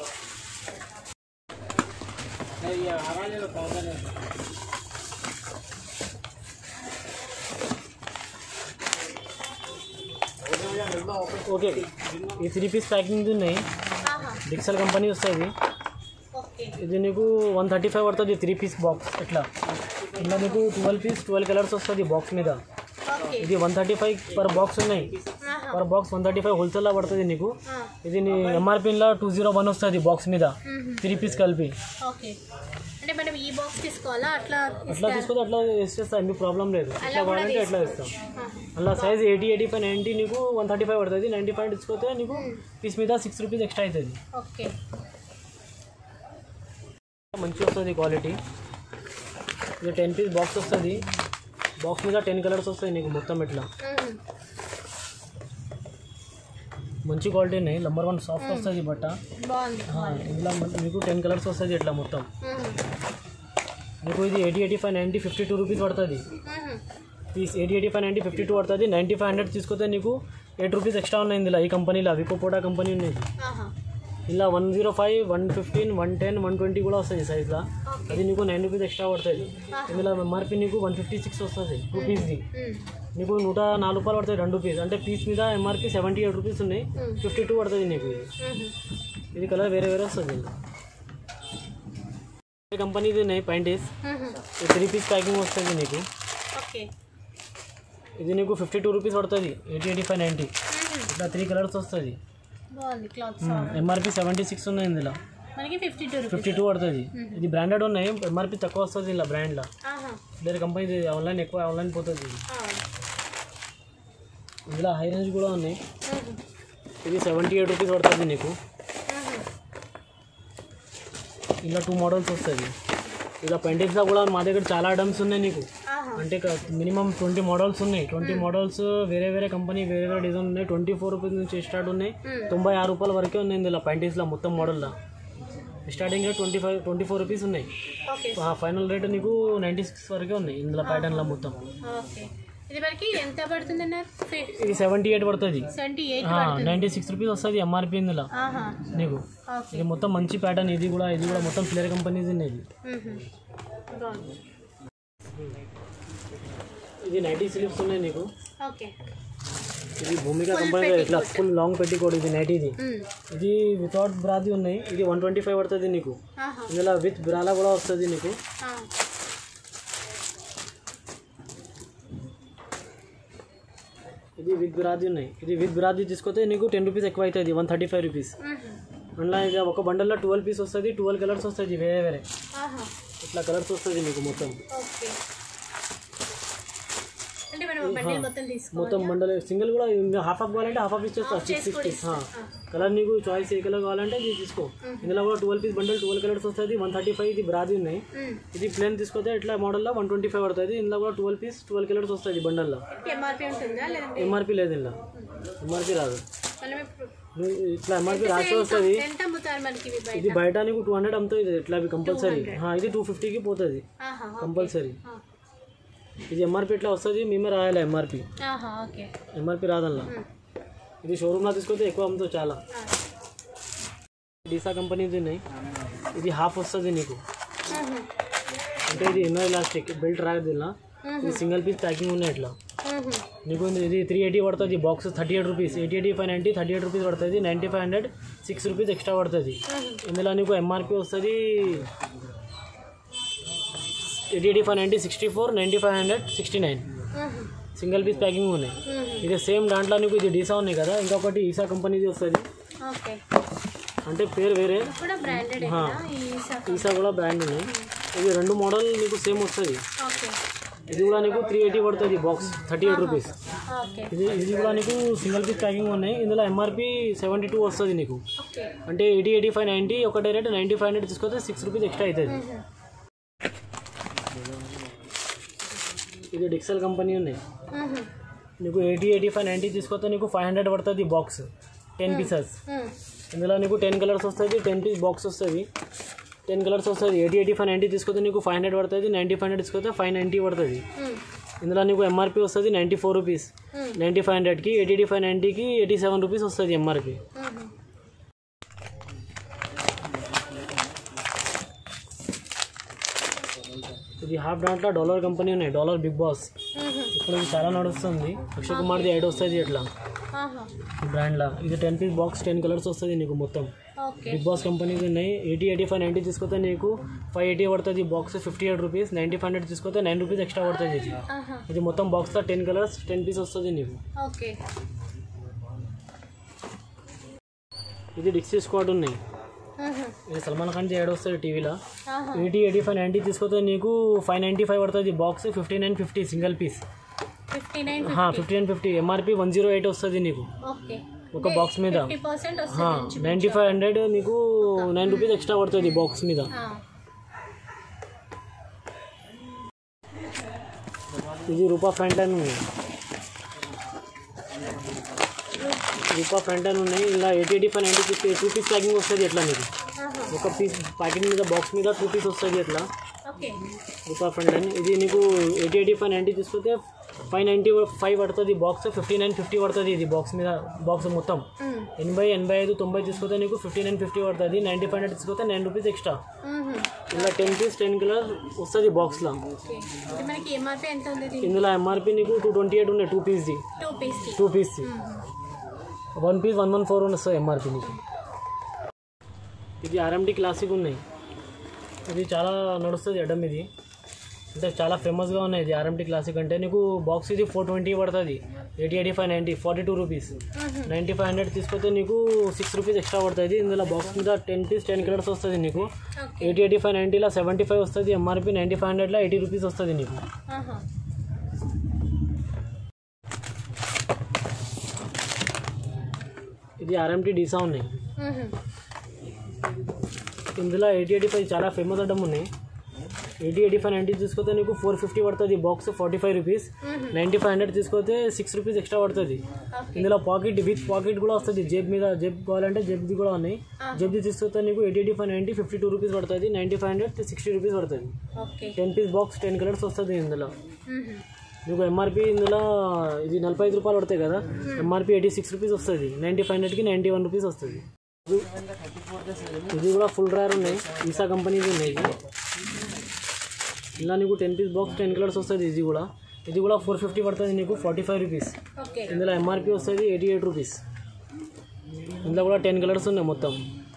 ఓకే ఈ త్రీ పీస్ ప్యాకింగ్ ఉన్నాయి. డిక్సెల్ కంపెనీ వస్తుంది. ఇది నీకు వన్ థర్టీ ఫైవ్ పడుతుంది త్రీ పీస్ బాక్స్. ఇట్లా ఇలా నీకు ట్వెల్వ్ పీస్ ట్వెల్వ్ కలర్స్ వస్తుంది బాక్స్ మీద. ఇది one thirty five per box ఉన్నాయి. Per box one thirty five హోల్సేల్లో పడుతుంది నీకు. ఇది నీ ఎంఆర్పిలో టూ జీరో వన్ వస్తుంది బాక్స్ మీద త్రీ పీస్ కలిపి. అట్లా తీసుకుంటే అట్లా ఇచ్చేస్తా. ఎందుకు ప్రాబ్లం లేదు. అట్లా కావాలంటే అట్లా ఇస్తాం. అలా size eighty eighty five ninety నీకు వన్ థర్టీ ఫైవ్ పడుతుంది. నైంటీ ఫైవ్ తీసుకుంటే నీకు పీస్ మీద సిక్స్ రూపీస్ ఎక్స్ట్రా అవుతుంది. మంచిగా వస్తుంది క్వాలిటీ. ఇది టెన్ పీస్ బాక్స్ వస్తుంది. బాక్స్ మీద టెన్ కలర్స్ వస్తాయి నీకు మొత్తం. ఇట్లా మంచి క్వాలిటీ ఉన్నాయి. నెంబర్ వన్ సాఫ్ట్ వస్తుంది బట్ట. ఇందులో మీకు టెన్ కలర్స్ వస్తుంది ఇట్లా మొత్తం. నీకు ఇది eighty eighty five ninety fifty two rupees పడుతుంది piece. Eighty eighty five ninety fifty two పడుతుంది. నైంటీ ఫైవ్ హండ్రెడ్ తీసుకొస్తే నీకు ఎయిట్ రూపీస్ ఎక్స్ట్రా ఉన్నాయి ఇందులో. ఈ కంపెనీలో వికోపోటా కంపెనీ ఉన్నది. ఇలా one zero five one fifteen one ten one twenty కూడా వస్తుంది సైజ్లో. అది నీకు నైన్ రూపీస్ ఎక్స్ట్రా పడుతుంది. ఇందులో ఎంఆర్పీ నీకు వన్ ఫిఫ్టీ సిక్స్ వస్తుంది టూ పీస్ది. నీకు నూట నాలుగు రూపాయలు పడుతుంది రెండు పీస్. అంటే పీస్ మీద ఎంఆర్పీ సెవెంటీ ఎయిట్ రూపీస్ ఉన్నాయి, ఫిఫ్టీ టూ పడుతుంది నీకు. ఇది ఇది కలర్ వేరే వేరే వస్తుంది. కంపెనీది ఉన్నాయి పాయింటీస్. త్రీ పీస్ ప్యాకింగ్ వస్తుంది నీకు. ఇది నీకు ఫిఫ్టీ టూ రూపీస్ పడుతుంది. ఎయిటీ ఎయిటీ ఫైవ్ నైంటీ ఇట్లా త్రీ కలర్స్ వస్తుంది. ఎంఆర్పీ సెవెంటీ సిక్స్ ఉన్నాయి ఇందులో, ఫిఫ్టీ టూ పడుతుంది. ఇది బ్రాండెడ్ ఉన్నాయి, ఎంఆర్పీ తక్కువ వస్తుంది ఇలా బ్రాండ్లో. వేరే కంపెనీ ఆన్లైన్ ఎక్కువ ఆన్లైన్ పోతుంది. ఇందులో హై రేంజ్ కూడా ఉన్నాయి. ఇది సెవెంటీ ఎయిట్ రూపీస్ పడుతుంది నీకు. ఇలా టూ మోడల్స్ వస్తుంది. ఇలా పెయింటింగ్స్లో కూడా మా దగ్గర చాలా ఐటమ్స్ ఉన్నాయి నీకు. అంటే మినిమం ట్వంటీ మోడల్స్ ఉన్నాయి. ట్వంటీ మోడల్స్ వేరే వేరే కంపెనీ వేరే వేరే డిజైన్ ఉన్నాయి. ట్వంటీ ఫోర్ రూపీస్ నుంచి స్టార్ట్ ఉన్నాయి, తొంభై ఆరు రూపాయల వరకే ఉన్నాయి ఇందులో పెయింటింగ్స్లో మొత్తం మోడల్లో. Starting rate twenty five twenty four rupees ఉన్నాయి. ఫైనల్ రేట్ నీకు నైంటీ సిక్స్ వరకే ఉన్నాయి ఇందులో ప్యాటర్న్లో మొత్తం. ఇది సెవెంటీ ఎయిట్ పడుతుంది. నైంటీ సిక్స్ రూపీస్ వస్తుంది ఎంఆర్పీ ఇందులో నీకు. ఇది మొత్తం మంచి ప్యాటర్న్. ఇది కూడా ఇది కూడా మొత్తం ఫ్లేర్ కంపెనీస్ ఉన్నాయి. ఇది నైంటీ స్లీవ్స్ ఉన్నాయి నీకు. ఇది భూమిక కంపెనీ ఇట్లా ఫుల్ లాంగ్ పెట్టికోడ్. ఇది నైటీది. ఇది వితౌట్ బ్రాది ఉన్నాయి. ఇది వన్ ట్వంటీ ఫైవ్ పడుతుంది నీకు. ఇందులో విత్ బ్రాలా కూడా వస్తుంది నీకు. ఇది విత్ బ్రాది ఉన్నాయి. ఇది విత్ బ్రాది తీసుకొస్తే నీకు టెన్ రూపీస్ ఎక్కువ అవుతుంది, వన్ థర్టీ ఫైవ్ రూపీస్. అందులో ఇక ఒక బండల్లో ట్వెల్వ్ పీస్ వస్తుంది, ట్వెల్వ్ కలర్స్ వస్తుంది వేరే వేరే. ఇట్లా కలర్స్ వస్తుంది నీకు మొత్తం. మొత్తం బండల్ సింగిల్ కూడా హాఫ్ హాఫ్ కావాలంటే హాఫ్ హాఫ్ ఇచ్చేస్తా. సిక్స్ సిక్స్టీ కలర్ నీకు చాయిస్ ఏ కలర్ కావాలంటే ఇది తీసుకో. ఇందులో కూడా twelve piece bundle twelve colours వస్తుంది, వన్ థర్టీ ఫైవ్. ఇది బ్రాది ఉన్నాయి. ఇది ప్లేన్ తీసుకొస్తే ఇట్లా మోడల్లో వన్ ట్వంటీ ఫైవ్ పడుతుంది. ఇందులో కూడా ట్వెల్వ్ పీస్ ట్వెల్వ్ కలర్స్ వస్తుంది బండల్లో. ఎంఆర్పీ లేదు ఇందులో, ఎంఆర్పీ రాదు. ఇట్లా ఎంఆర్పీ రాసి వస్తుంది. ఇది బయట నీకు టూ హండ్రెడ్ అమ్ముతుంది ఇట్లా కంపల్సరీ. ఇది టూ ఫిఫ్టీకి పోతుంది కంపల్సరీ. ఇది ఎంఆర్పీ ఇట్లా వస్తుంది, మేమే రాయాలి ఎంఆర్పీ. ఎంఆర్పీ రాదల్లా. ఇది షోరూమ్లో తీసుకొస్తే ఎక్కువ అమ్ముతుంది చాలా. డీసా కంపెనీది ఉన్నాయి. ఇది హాఫ్ వస్తుంది నీకు. అంటే ఇది ఎన్నో ఎలాస్టిక్ బెల్ట్ రాదు ఇలా. ఇది సింగిల్ పీస్ ప్యాకింగ్ ఉన్నాయి ఇట్లా నీకు. ఇది త్రీ ఎయిటీ పడుతుంది box, thirty eight rupees. Eighty eighty five ninety thirty eight rupees పడుతుంది. Ninety five hundred six rupees extra పడుతుంది. ఇందులో నీకు ఎంఆర్పీ వస్తుంది eighty eighty five ninety sixty four ninety five hundred sixty nine single piece packing ఉన్నాయి. ఇది సేమ్ దాంట్లో నీకు ఇది డీసా ఉన్నాయి కదా, ఇంకొకటి ఈసా కంపెనీది వస్తుంది. అంటే పేరు వేరే, ఈసా కూడా బ్రాండ్ ఉన్నాయి. ఇది రెండు మోడల్ నీకు సేమ్ వస్తుంది. ఇది కూడా నీకు త్రీ ఎయిటీ పడుతుంది బాక్స్, థర్టీ ఎయిట్ రూపీస్. ఇది ఇది కూడా నీకు సింగిల్ పీస్ ప్యాకింగ్ ఉన్నాయి. ఇందులో ఎంఆర్పీ సెవెంటీ టూ వస్తుంది నీకు. అంటే ఎయిటీ ఎయిటీ ఫైవ్ నైంటీ ఒకటే రేట్, నైంటీ ఫైవ్ హండ్రెడ్ తీసుకొస్తే సిక్స్ రూపీస్ ఎక్స్ట్రా అవుతుంది. ఇది డిక్సెల్ కంపెనీ ఉన్నాయి. నీకు ఎయిటీ ఎయిటీ ఫైవ్ నైంటీ తీసుకొస్తే నీకు ఫైవ్ హండ్రెడ్ పడుతుంది బాక్స్, టెన్ పీసెస్. ఇందులో నీకు టెన్ కలర్స్ వస్తుంది, టెన్ పీస్ బాక్స్ వస్తుంది, టెన్ కలర్స్ వస్తుంది. ఎయిటీ ఎయిటీ ఫైవ్ నైంటీ తీసుకొస్తే నీకు ఫైవ్ హండ్రెడ్ పడుతుంది. నైంటీ ఫైవ్ హండ్రెడ్ తీసుకొస్తే ఫైవ్ నైంటీ పడుతుంది. ఇందులో నీకు ఎంఆర్పీ వస్తుంది ninety four rupees. Ninety five హండ్రెడ్కి ఎయిటీ ఎయిటీ ఫైవ్ నైంటీకి ఎయిటీ సెవెన్ రూపీస్ వస్తుంది ఎంఆర్పీ. ఇది హాఫ్ దాంట్లో డాలర్ కంపెనీ ఉన్నాయి, డాలర్ బిగ్ బాస్. ఇప్పుడు ఇది చాలా నడుస్తుంది. అక్షయ్ కుమార్ది యాడ్ వస్తుంది ఇట్లా బ్రాండ్లో. ఇది ten piece box, ten colours వస్తుంది నీకు మొత్తం. బిగ్ బాస్ కంపెనీస్ ఉన్నాయి. ఎయిటీ ఎయిటీ ఫైవ్ నైంటీ తీసుకొస్తే నీకు ఫైవ్ ఎయిటీ పడుతుంది box, fifty eight rupees. Ninety five hundred తీసుకొస్తే నైన్ రూపీస్ ఎక్స్ట్రా పడుతుంది. ఇది ఇది మొత్తం బాక్స్లో టెన్ కలర్స్, టెన్ పీస్ వస్తుంది నీకు. ఇది డిక్సీ స్క్వాడ్ ఉన్నాయి. ఇది సల్మాన్ ఖాన్ యాడ్ వస్తుంది టీవీలో. ఎయిటీ ఎయిటీ ఫైవ్ నైంటీ తీసుకొస్తే నీకు ఫైవ్ నైంటీ ఫైవ్ పడుతుంది box, fifty nine fifty single piece. Fifty nine fifty MRP one zero eight వస్తుంది నీకు ఒక బాక్స్ మీద. నైంటీ ఫైవ్ హండ్రెడ్ నీకు నైన్ రూపీస్ ఎక్స్ట్రా పడుతుంది బాక్స్ మీద. ఇది రూపా ఫ్రంట్ అండ్ ఉంది. రూపా ఫ్రంట్ అండ్ ఉన్నాయి. ఇలా eighty eighty five ninety two piece packing వస్తుంది ఎట్లా నీకు. ఒక పీస్ ప్యాకెట్ మీద బాక్స్ మీద టూ పీస్ వస్తుంది ఎట్లా. Rupa front line. ఇది నీకు ఎయిటీ ఎయిటీ ఫైవ్ నైంటీ తీసుకుంటే ఫైవ్ నైంటీ ఫైవ్ పడుతుంది బాక్స్, ఫిఫ్టీ నైన్ ఫిఫ్టీ పడుతుంది ఇది బాక్స్ మీద బాక్స్ మొత్తం. ఎనభై ఎనభై ఐదు తొంభై తీసుకుంటే నీకు ఫిఫ్టీ నైన్ ఫిఫ్టీ పడుతుంది. నైంటీ ఫైవ్ హండ్రెడ్ తీసుకుంటే నైన్ రూపీస్ ఎక్స్ట్రా. ఇలా టెన్ పీస్ టెన్ కలర్ వస్తుంది బాక్స్లో. ఇందులో ఎంఆర్పి నీకు టూ ట్వంటీ ఎయిట్ ఉన్నాయి టూ పీస్ది టూ పీస్ది one piece one one four వస్తుంది ఎంఆర్పి నీకు. ఇది ఆర్ఎండి క్లాసిక్ ఉన్నాయి. ఇది చాలా నడుస్తుంది అడ్డం. ఇది అంటే చాలా ఫేమస్గా ఉన్నాయి ఇది ఆర్ఎండి క్లాసిక్ అంటే. నీకు బాక్స్ ఇది ఫోర్ ట్వంటీ పడుతుంది. Eighty eighty five ninety forty two rupees. Ninety five hundred తీసుకొస్తే నీకు సిక్స్ రూపీస్ ఎక్స్ట్రా పడుతుంది. ఇందులో బాక్స్ మీద టెన్ పీస్ టెన్ కలర్స్ వస్తుంది నీకు. ఎయిటీ ఎయిటీ ఫైవ్ నైంటీలో సెవెంటీ ఫైవ్ వస్తుంది ఎంఆర్పి. నైంటీ ఫైవ్ హండ్రెడ్లో ఎయిటీ రూపీస్ వస్తుంది నీకు. ఇది ఆర్ఎండి డీసా ఉన్నాయి. ఇందులో ఎయిటీ ఎయిటీ ఫైవ్ చాలా ఫేమస్ అడ్డం ఉన్నాయి. ఎయిటీ ఎయిటీ ఫైవ్ నైంటీ తీసుకొస్తే నీకు ఫోర్ ఫిఫ్టీ పడుతుంది box, forty five rupees. Ninety five hundred తీసుకొస్తే సిక్స్ రూపీస్ ఎక్స్ట్రా పడుతుంది. ఇందులో పాకెట్ విత్ పాకెట్ కూడా వస్తుంది. జేబ్ మీద జేబ్ కావాలంటే జేబ్ది కూడా ఉన్నాయి. జేబ్ది తీసుకొస్తే నీకు eighty eighty five ninety fifty two rupees పడుతుంది. Ninety five hundred sixty rupees పడుతుంది. Ten piece box ten colours వస్తుంది ఇందులో. నీకు ఎంఆర్పి ఇందులో ఇది నలభై ఐదు రూపాయలు పడతాయి కదా, ఎంఆర్పి ఎయిటీ సిక్స్ రూపీస్ వస్తుంది. నైంటీ ఫైవ్ హండ్రెడ్కి నైంటీ వన్ రూపీస్ వస్తుంది. ఇది కూడా ఫుల్ డ్రైర్ ఉన్నాయి. ఈసా కంపెనీది ఉన్నాయి. ఇది ఇలా నీకు ten piece box ten colours వస్తుంది. ఇది కూడా ఇది కూడా ఫోర్ ఫిఫ్టీ పడుతుంది నీకు, ఫార్టీ ఫైవ్ రూపీస్. ఇందులో ఎంఆర్పి వస్తుంది ఎయిటీ ఎయిట్ రూపీస్. ఇందులో కూడా టెన్ కలర్స్ ఉన్నాయి మొత్తం.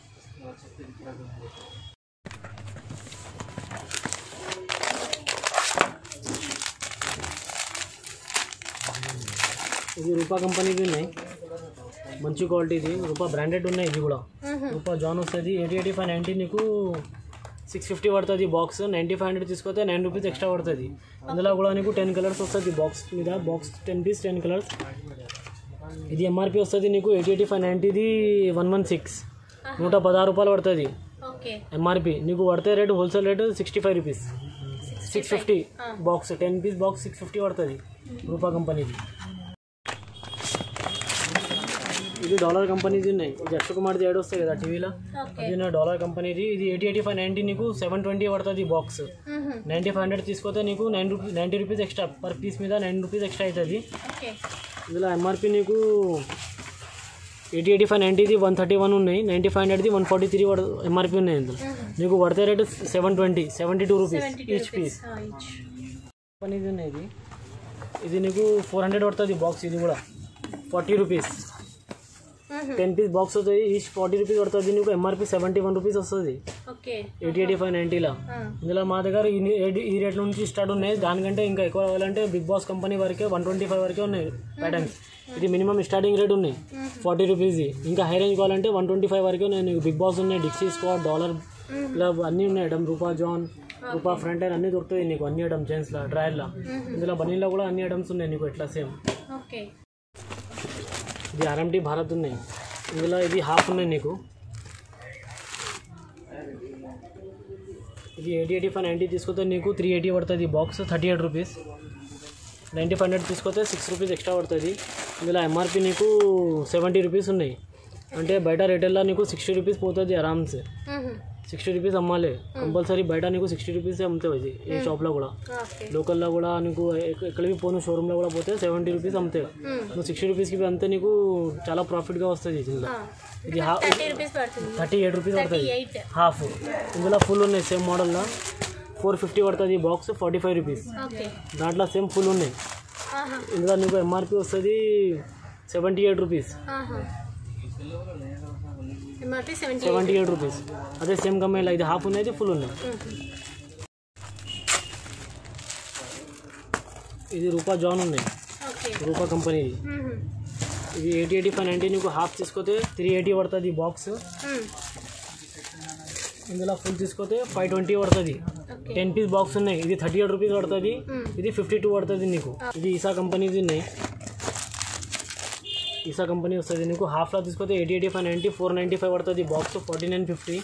ఇది రూపా కంపెనీది ఉన్నాయి. మంచి క్వాలిటీది రూపా బ్రాండెడ్ ఉన్నాయి. ఇది కూడా రూపా జాన్ వస్తుంది. ఎయిటీ ఎయిటీ ఫైవ్ నైంటీ నీకు సిక్స్ ఫిఫ్టీ పడుతుంది బాక్స్. నైంటీ ఫైవ్ హండ్రెడ్ తీసుకొస్తే నైన్ రూపీస్ ఎక్స్ట్రా పడుతుంది. అందులో కూడా నీకు టెన్ కలర్స్ వస్తుంది బాక్స్ మీద. Box ten piece ten colours. ఇది ఎంఆర్పి వస్తుంది నీకు ఎయిటీ ఎయిటీ ఫైవ్ నైంటీది వన్ వన్ సిక్స్ నూట పదహారు రూపాయలు పడుతుంది ఎంఆర్పి. నీకు పడితే rate wholesale rate sixty five rupees six fifty box. Ten piece box six fifty పడుతుంది రూపా కంపెనీది. ఇది డాలర్ కంపెనీది ఉన్నాయి. ఇది అక్షయ్ కుమార్ది యాడ్ వస్తాయి కదా టీవీలో, అది నా డాలర్ కంపెనీది. ఇది ఎయిటీ ఎయిటీ ఫైవ్ నైంటీ నీకు సెవెన్ ట్వంటీ పడుతుంది బాక్స్. నైంటీ ఫైవ్ హండ్రెడ్ తీసుకొస్తే నీకు nine rupees ninety rupees extra per piece మీద నైన్ రూపీస్ ఎక్స్ట్రా అవుతుంది. ఇందులో ఎంఆర్పి నీకు ఎయిటీ ఎయిటీ ఫైవ్ నైంటీది వన్ థర్టీ వన్ ఉన్నాయి. నైంటీ ఫైవ్ హండ్రెడ్ది వన్ ఫార్టీ త్రీ ఎంఆర్పి ఉన్నాయి. ఇందులో నీకు పడితే rate seven twenty seventy two rupees each piece కంపెనీది ఉన్నాయి. ఇది ఇది నీకు ఫోర్ హండ్రెడ్ పడుతుంది బాక్స్. ఇది కూడా forty rupees. Ten piece box వస్తుంది. ఈచ్ ఫార్టీ రూపీస్ పడుతుంది నీకు. ఎంఆర్పి సెవెంటీ వన్ రూపీస్ వస్తుంది ఎయిటీ ఎయిటీ ఫైవ్ నైంటీలో. ఇందులో మా దగ్గర ఈ రేట్ నుంచి స్టార్ట్ ఉన్నాయి. దానికంటే ఇంకా ఎక్కువ కావాలంటే బిగ్ బాస్ కంపెనీ వరకే వన్ ట్వంటీ ఫైవ్ వరకే ఉన్నాయి ప్యాటర్న్స్. ఇది మినిమం స్టార్టింగ్ రేట్ ఉన్నాయి ఫార్టీ రూపీస్ది. ఇంకా హై రేంజ్ కావాలంటే వన్ ట్వంటీ ఫైవ్ వరకే ఉన్నాయి. నీకు బిగ్ బాస్ ఉన్నాయి, డిక్సీ స్క్వాడ్, డాలర్ ఇలా అన్నీ ఉన్నాయి. Item Rupa Jon, Rupa front and అన్నీ దొరుకుతాయి నీకు. అన్ని ఐటమ్ జెంట్స్లో డ్రైర్లో. ఇందులో బనీలో కూడా అన్ని ఐటమ్స్ ఉన్నాయి నీకు ఎట్లా సేమ్. ఇది ఆర్ఎండి భారత్ ఉన్నాయి. ఇందులో ఇది హాఫ్ ఉన్నాయి నీకు. ఇది ఎయిటీ ఎయిటీ ఫైవ్ నైంటీ తీసుకొస్తే నీకు త్రీ ఎయిటీ పడుతుంది box, thirty eight rupees. Ninety five hundred తీసుకొస్తే సిక్స్ రూపీస్ ఎక్స్ట్రా పడుతుంది. ఇందులో ఎంఆర్పి నీకు సెవెంటీ రూపీస్ ఉన్నాయి. అంటే బయట రిటైల్లో నీకు సిక్స్టీ రూపీస్ పోతుంది ఆరామ్సే. సిక్స్టీ రూపీస్ అమ్మాలి కంపల్సరీ. బయట నీకు సిక్స్టీ రూపీసే అమ్ముతాయి ఈ షాప్లో కూడా. లోకల్లో కూడా నీకు ఎక్కడికి పోను షోరూంలో కూడా పోతే సెవెంటీ రూపీస్ అమ్ముతాయి. నువ్వు సిక్స్టీ రూపీస్కి అంతే నీకు చాలా ప్రాఫిట్గా వస్తుంది. ఇందులో ఇది హాఫ్ థర్టీ ఎయిట్ రూపీస్ పడుతుంది హాఫ్. ఇందులో ఫుల్ ఉన్నాయి సేమ్ మోడల్లో. ఫోర్ ఫిఫ్టీ పడుతుంది బాక్స్, ఫార్టీ ఫైవ్ రూపీస్. దాంట్లో సేమ్ ఫుల్ ఉన్నాయి. ఇందులో నీకు ఎంఆర్పి వస్తుంది seventy eight rupees seventy eight rupees. అదే సేమ్ కంపెనీలో ఇది హాఫ్ ఉన్నాయి, ఫుల్ ఉన్నాయి. ఇది రూపా జాన్ ఉన్నాయి రూపా కంపెనీది. ఇది ఎయిటీ ఎయిటీ ఫైవ్ నైంటీ నీకు హాఫ్ తీసుకొతే త్రీ ఎయిటీ పడుతుంది బాక్స్. ఇందులో ఫుల్ తీసుకొతే ఫైవ్ ట్వంటీ పడుతుంది. టెన్ పీస్ బాక్స్ ఉన్నాయి. ఇది థర్టీ ఎయిట్ రూపీస్ పడుతుంది. ఇది ఫిఫ్టీ టూ పడుతుంది నీకు. ఇది ఈసా కంపెనీది ఉన్నాయి. ఈసా కంపెనీ వస్తుంది నీకు. హాఫ్లో తీసుకొస్తే eighty eighty five ninety four ninety five పడుతుంది బాక్స్, ఫార్టీ నైన్ ఫిఫ్టీ.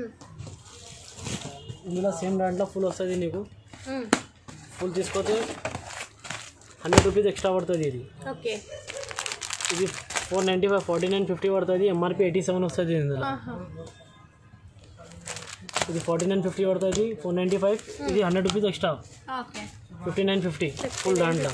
ఇందులో సేమ్ దాంట్లో ఫుల్ వస్తుంది నీకు. ఫుల్ తీసుకొస్తే హండ్రెడ్ రూపీస్ ఎక్స్ట్రా పడుతుంది. ఇది ఇది four ninety five forty nine fifty పడుతుంది. ఎంఆర్పి ఎయిటీ సెవెన్ వస్తుంది ఇందులో. ఇది ఫార్టీ నైన్ ఫిఫ్టీ పడుతుంది, ఫోర్ నైంటీ ఫైవ్. ఇది hundred rupees extra, fifty nine fifty full దాంట్లో.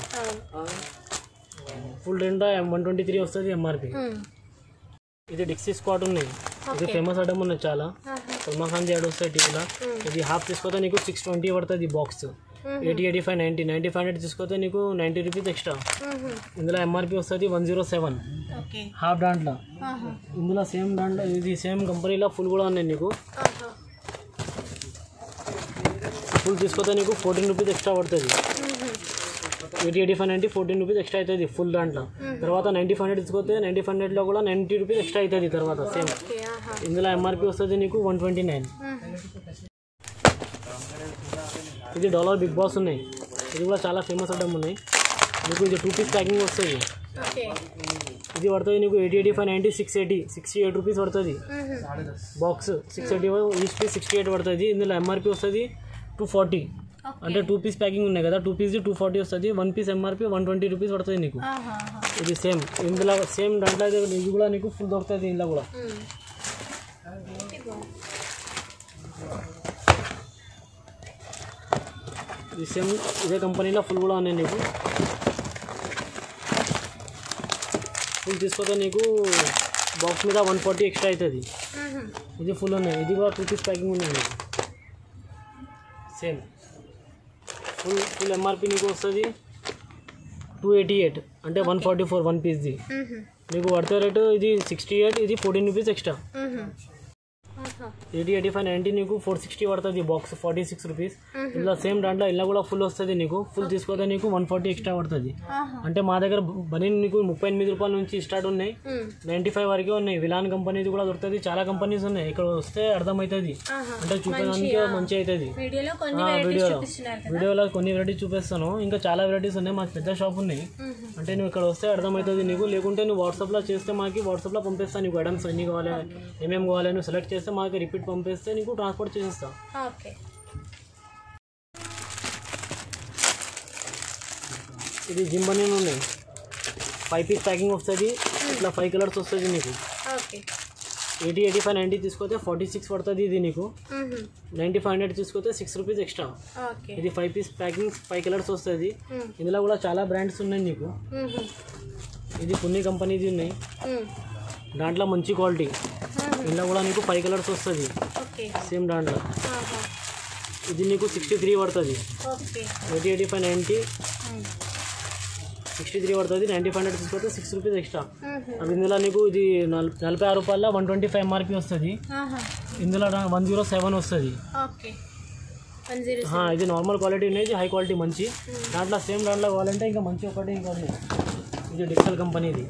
ఫుల్ దాంట్లో వన్ ట్వంటీ త్రీ వస్తుంది ఎంఆర్పి. ఇది డిక్సీ స్క్వాట్ ఉన్నాయి, ఇది ఫేమస్ ఐటమ్ ఉన్నది చాలా. సల్మాన్ ఖాన్ యాడ్ వస్తాయి టీవీలో. ఇది హాఫ్ తీసుకోతే నీకు సిక్స్ ట్వంటీ పడుతుంది box. Eighty eighty five ninety ninety five hundred తీసుకోతే నీకు నైంటీ రూపీస్ ఎక్స్ట్రా. ఇందులో ఎంఆర్పి వస్తుంది వన్ జీరో సెవెన్ హాఫ్ దాంట్లో. ఇందులో సేమ్ దాంట్లో ఇది సేమ్ కంపెనీలో ఫుల్ కూడా ఉన్నాయి నీకు. ఫుల్ తీసుకోతే నీకు ఫోర్టీన్ రూపీస్ ఎక్స్ట్రా పడుతుంది. Eighty eighty five ninety fourteen rupees extra అవుతుంది ఫుల్ దాంట్లో. తర్వాత నైంటీ ఫైవ్ హండ్రెడ్ తీసుకోతే నైంటీ ఫైవ్ హండ్రెడ్లో కూడా నైంటీ రూపీస్ ఎక్స్ట్రా అవుతుంది తర్వాత సేమ్. ఇందులో ఎంఆర్పి వస్తుంది నీకు వన్ ట్వంటీ నైన్. ఇది డాలర్ బిగ్ బాస్ ఉన్నాయి, ఇది కూడా చాలా ఫేమస్ ఐటమ్ ఉన్నాయి నీకు. ఇది టూ పీస్ ప్యాకింగ్ వస్తుంది. ఇది పడుతుంది నీకు eighty eighty five ninety six eighty sixty eight rupees పడుతుంది box. Six eighty five each piece sixty eight పడుతుంది. ఇందులో ఎంఆర్పి వస్తుంది టూ ఫార్టీ. అంటే టూ పీస్ ప్యాకింగ్ ఉన్నాయి కదా, టూ పీస్ టూ ఫార్టీ వస్తుంది. One piece MRP one twenty rupees పడుతుంది నీకు. ఇది సేమ్ ఇందులో సేమ్ దాంట్లో ఇది కూడా నీకు ఫుల్ దొరుకుతుంది. ఇందులో కూడా ఇది సేమ్ ఇదే కంపెనీలో ఫుల్ కూడా ఉన్నాయి నీకు. ఫుల్ తీసుకోతే నీకు బాక్స్ మీద వన్ ఫార్టీ ఎక్స్ట్రా అవుతుంది. ఇది ఫుల్ ఉన్నాయి, ఇది కూడా టూ పీస్ ప్యాకింగ్ ఉన్నాయి నీకు సేమ్. ఫుల్ ఫుల్ ఎంఆర్పి నీకు వస్తుంది టూ ఎయిటీ ఎయిట్ అంటే వన్ ఫార్టీ ఫోర్ వన్ పీస్ది. నీకు పడితే రేటు ఇది సిక్స్టీ ఎయిట్, ఇది fourteen rupees extra. Eighty eighty five ninety నీకు ఫోర్ సిక్స్టీ పడుతుంది బాక్స్, ఫార్టీ సిక్స్ రూపీస్. ఇలా సేమ్ దాంట్లో ఇలా కూడా ఫుల్ వస్తుంది నీకు. ఫుల్ తీసుకోతే నీకు వన్ ఫార్టీ ఎక్స్ట్రా పడుతుంది. అంటే మా దగ్గర బనీన్ నీకు ముప్పై ఎనిమిది రూపాయల నుంచి స్టార్ట్ ఉన్నాయి, నైంటీ ఫైవ్ వరకే ఉన్నాయి. విలాన్ కంపెనీది కూడా దొరుకుతుంది, చాలా కంపెనీస్ ఉన్నాయి. ఇక్కడ వస్తే అర్థమవుతుంది, అంటే చూపించడానికి మంచిగా అవుతుంది. వీడియోలో వీడియోలో కొన్ని వెరైటీస్ చూపిస్తాను, ఇంకా చాలా వెరైటీస్ ఉన్నాయి. మాకు పెద్ద షాప్ ఉన్నాయి, అంటే నువ్వు ఇక్కడ వస్తే అర్థమవుతుంది నీకు. లేకుంటే నువ్వు వాట్సాప్లో చేస్తే మాకు వాట్సాప్లో పంపిస్తాను నీకు ఐటమ్స్ ఎన్ని కావాలి ఏమేమి కావాలి నువ్వు సెలెక్ట్ చేస్తే మాకు రిపీట్ పంపిస్తే నీకు ట్రాన్స్పోర్ట్ చేసేస్తా. ఇది జిమ్ బనీన్ ఉన్నాయి, ఫైవ్ పీస్ ప్యాకింగ్ వస్తుంది. ఇట్లా ఫైవ్ కలర్స్ వస్తుంది నీకు. ఎయిటీ ఎయిటీ ఫైవ్ నైంటీ తీసుకొస్తే ఫార్టీ సిక్స్ పడుతుంది ఇది నీకు. నైంటీ ఫైవ్ హండ్రెడ్ తీసుకొస్తే సిక్స్ రూపీస్ ఎక్స్ట్రా. ఇది five piece packing five colours వస్తుంది. ఇందులో కూడా చాలా బ్రాండ్స్ ఉన్నాయి నీకు. ఇది కొన్ని కంపెనీది ఉన్నాయి, దాంట్లో మంచి క్వాలిటీ. ఇందులో కూడా నీకు ఫైవ్ కలర్స్ వస్తుంది సేమ్ దాంట్లో. ఇది నీకు సిక్స్టీ త్రీ పడుతుంది. Eighty eighty five ninety sixty three పడుతుంది. నైంటీ ఫైవ్ హండ్రెడ్ తీసుకొస్తే సిక్స్ రూపీస్ ఎక్స్ట్రా. అవి ఇందులో నీకు ఇది నలభై ఆరు రూపాయల వన్ ట్వంటీ ఫైవ్ ఎంఆర్పి వస్తుంది. ఇందులో వన్ జీరో సెవెన్ వస్తుంది. ఇది నార్మల్ క్వాలిటీ ఉన్నాయి, ఇది హై క్వాలిటీ మంచి. దాంట్లో సేమ్ దాంట్లో కావాలంటే ఇంకా మంచి ఒకటి ఇంకా ఇది డిజిటల్ కంపెనీది.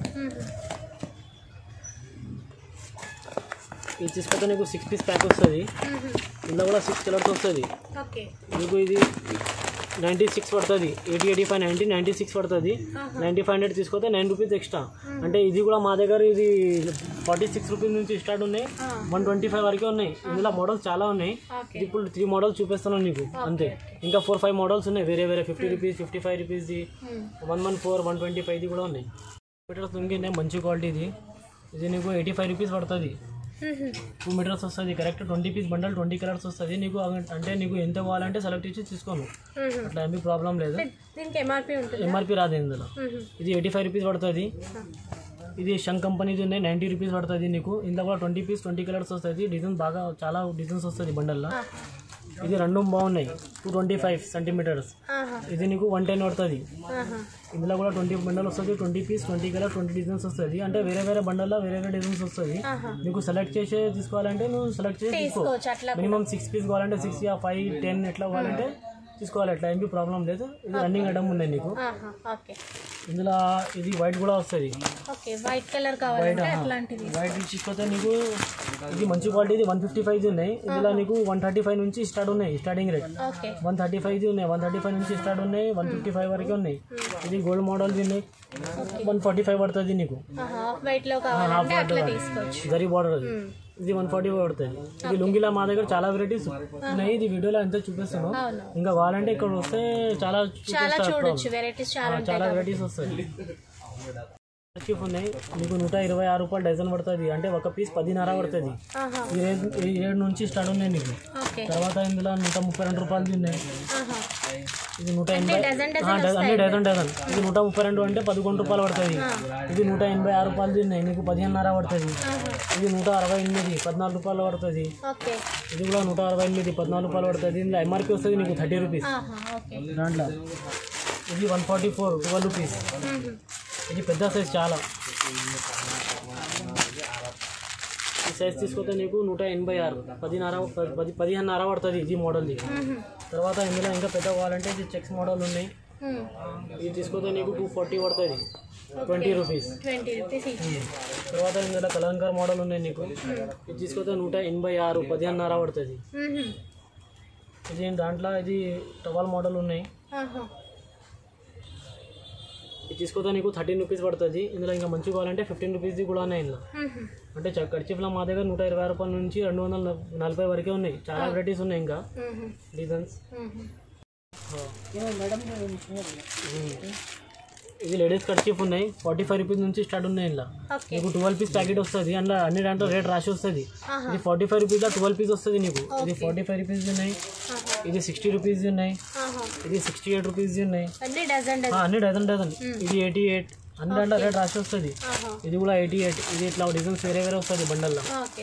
ఇది తీసుకొస్తే నీకు సిక్స్ పీస్ ప్యాక్ వస్తుంది. ఇందులో కూడా సిక్స్ కలర్స్ వస్తుంది నీకు. ఇది నైంటీ సిక్స్ పడుతుంది. Eighty eighty five ninety ninety six పడుతుంది. నైంటీ ఫైవ్ హండ్రెడ్ తీసుకొస్తే నైన్ రూపీస్ ఎక్స్ట్రా. అంటే ఇది కూడా మా దగ్గర ఇది ఫార్టీ సిక్స్ రూపీస్ నుంచి స్టార్ట్ ఉన్నాయి, వన్ ట్వంటీ ఫైవ్ వరకే ఉన్నాయి. ఇందులో మోడల్స్ చాలా ఉన్నాయి. ఇప్పుడు త్రీ మోడల్స్ చూపిస్తాను నీకు అంతే. ఇంకా ఫోర్ ఫైవ్ మోడల్స్ ఉన్నాయి వేరే వేరే, ఫిఫ్టీ రూపీస్ ఫిఫ్టీ ఫైవ్ రూపీస్ది, one one four one twenty ఫైవ్ది కూడా ఉన్నాయి. మీటర్స్ ఇంకే మంచి క్వాలిటీది. ఇది నీకు ఎయిటీ ఫైవ్ రూపీస్ పడుతుంది. టూ మీటర్స్ వస్తుంది correct. Twenty piece bundle twenty colours వస్తుంది నీకు. అంటే నీకు ఎంత కావాలంటే సెలెక్ట్ చేసి తీసుకోను, అట్లా ఏమీ ప్రాబ్లం లేదు. ఎంఆర్పి రాదు ఇందులో. ఇది ఎయిటీ ఫైవ్ రూపీస్ పడుతుంది. ఇది షంక్ కంపెనీది ఉన్నాయి, నైంటీ రూపీస్ పడుతుంది నీకు. ఇందులో కూడా ట్వంటీ పీస్ ట్వంటీ కలర్స్ వస్తుంది. డిజైన్స్ బాగా చాలా డిజైన్స్ వస్తుంది బండల్లో. ఇది రెండు బాగున్నాయి, టూ ట్వంటీ ఫైవ్ సెంటీమీటర్స్. ఇది నీకు వన్ టెన్ పడుతుంది. ఇందులో కూడా ట్వంటీ బండల్ వస్తుంది, twenty piece twenty colour twenty designs వస్తుంది. అంటే వేరే వేరే బండల్లో వేరే వేరే డిజైన్స్ వస్తుంది. నీకు సెలెక్ట్ చేసి తీసుకోవాలంటే నువ్వు సెలెక్ట్ చేసి తీసుకో. మినిమం సిక్స్ పీస్ కావాలంటే సిక్స్ ఫైవ్ టెన్ ఎట్లా కావాలంటే తీసుకోవాలి, ఎట్లా ఏమి ప్రాబ్లం లేదు. ఇది రన్నింగ్ ఐటమ్ ఉన్నాయి నీకు. ఇందులో ఇది వైట్ కూడా వస్తుంది. వైట్ కలర్ కావాలంటే వైట్ తీసుకొస్తే నీకు ఇది మంచి క్వాలిటీ. వన్ ఫిఫ్టీ ఫైవ్ ఉన్నాయి. ఇందులో నీకు వన్ థర్టీ ఫైవ్ నుంచి స్టార్ట్ ఉన్నాయి starting rate. One thirty five ఉన్నాయి, వన్ థర్టీ ఫైవ్ నుంచి స్టార్ట్ ఉన్నాయి, వన్ ఫిఫ్టీ ఫైవ్ వరకే ఉన్నాయి. ఇది గోల్డ్ మోడల్ ఉన్నాయి, వన్ ఫార్టీ ఫైవ్ పడుతుంది నీకు. జరీ బార్డర్ అది. ఇది వన్ ఫార్టీ పడుతుంది. ఇది లుంగిలా మా దగ్గర చాలా వెరైటీస్ ఉన్నాయి. ఇది వీడియోలో ఎంత చూపిస్తాను, ఇంకా కావాలంటే ఇక్కడ వస్తే చాలా చాలా వెరైటీస్ వస్తాయి. కర్చీఫ్ ఉన్నాయి మీకు నూట ఇరవై ఆరు రూపాయలు డజన్ పడుతుంది, అంటే ఒక పీస్ పదిన్నర పడుతుంది. ఈ రేట్ ఈ రేట్ నుంచి స్టార్ట్ ఉన్నాయి నీకు. తర్వాత ఇందులో నూట ముప్పై రెండు రూపాయలు ఉన్నాయి. ఇది నూట ఎనభై అన్ని డజన్ డజన్. ఇది నూట ముప్పై రెండు అంటే పదకొండు రూపాయలు పడుతుంది. ఇది నూట ఎనభై ఆరు రూపాయలు ఉన్నాయి, నీకు పదిహేనున్నర పడుతుంది. ఇది నూట అరవై ఎనిమిది పద్నాలుగు రూపాయలు పడుతుంది. ఇది కూడా నూట అరవై ఎనిమిది పద్నాలుగు రూపాయలు పడుతుంది. ఇందులో ఎంఆర్పీ వస్తుంది నీకు థర్టీ రూపీస్ దాంట్లో. ఇది one forty four twelve rupees. ఇది పెద్ద సైజ్ చాలా. ఈ సైజ్ తీసుకుంటే నీకు నూట ఎనభై ఆరు పదిన్నర పది పదిహేనున్నర పడుతుంది ఇది మోడల్ది. తర్వాత ఇందులో ఇంకా పెద్ద కావాలంటే ఇది చెక్స్ మోడల్ ఉన్నాయి. ఇది తీసుకుంటే నీకు టూ ఫార్టీ పడుతుంది, ట్వంటీ రూపీస్. తర్వాత ఇందులో కలంకార్ మోడల్ ఉన్నాయి నీకు. ఇది తీసుకుంటే నూట ఎనభై ఆరు పదిహేనున్నర పడుతుంది. ఇది దాంట్లో ఇది టవల్ మోడల్ ఉన్నాయి. ఇది తీసుకుంటే నీకు థర్టీన్ రూపీస్ పడుతుంది. ఇందులో ఇంకా మంచి కావాలంటే ఫిఫ్టీన్ రూపీస్ది కూడా ఉన్నాయి ఇందులో. అంటే కర్చీఫ్లో మా దగ్గర నూట ఇరవై రూపాయల నుంచి రెండు వందల నలభై వరకే ఉన్నాయి. చాలా వెరైటీస్ ఉన్నాయి ఇంకా డిజైన్స్. ఇది లేడీస్ కర్చీఫ్ ఉన్నాయి, ఫార్టీ ఫైవ్ రూపీస్ నుంచి స్టార్ట్ ఉన్నాయి. ఇలా నీకు ట్వెల్వ్ పీస్ ప్యాకెట్ వస్తుంది, అందులో అన్ని దాంట్లో రేట్ రాసి వస్తుంది. ఇది ఫార్టీ ఫైవ్ రూపీస్లో ట్వెల్వ్ పీస్ వస్తుంది నీకు. ఇది ఫార్టీ ఫైవ్ రూపీస్ ఉన్నాయి, ఇది సిక్స్టీ రూపీస్ ఉన్నాయి, ఇది సిక్స్టీ ఎయిట్ రూపీస్ ఉన్నాయి, అన్ని డజన్ డజన్. ఇది ఎయిటీ ఎయిట్ అన్ని దాంట్లో రేట్ రాసి వస్తుంది. ఇది కూడా ఎయిటీ ఎయిట్. ఇది ఇట్లా డిజైన్స్ వేరే వేరే వస్తుంది బండల్లో.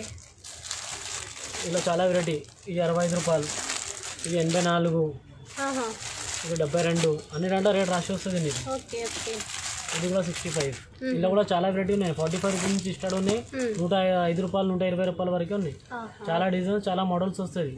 ఇలా చాలా వెరైటీ. ఇది అరవై ఐదు రూపాయలు, ఇది ఎనభై నాలుగు, ఇది డెబ్బై రెండు, అన్ని దాంట్లో రేట్ రాసి వస్తుంది నీకు. ఇది కూడా సిక్స్టీ ఫైవ్. ఇలా కూడా చాలా వెరైటీ ఉన్నాయి. ఫార్టీ ఫైవ్ రూపీస్ నుంచి స్టార్ట్ ఉన్నాయి, నూట ఐదు రూపాయలు నూట ఇరవై రూపాయల వరకే ఉన్నాయి. చాలా డిజైన్స్ చాలా మోడల్స్ వస్తుంది.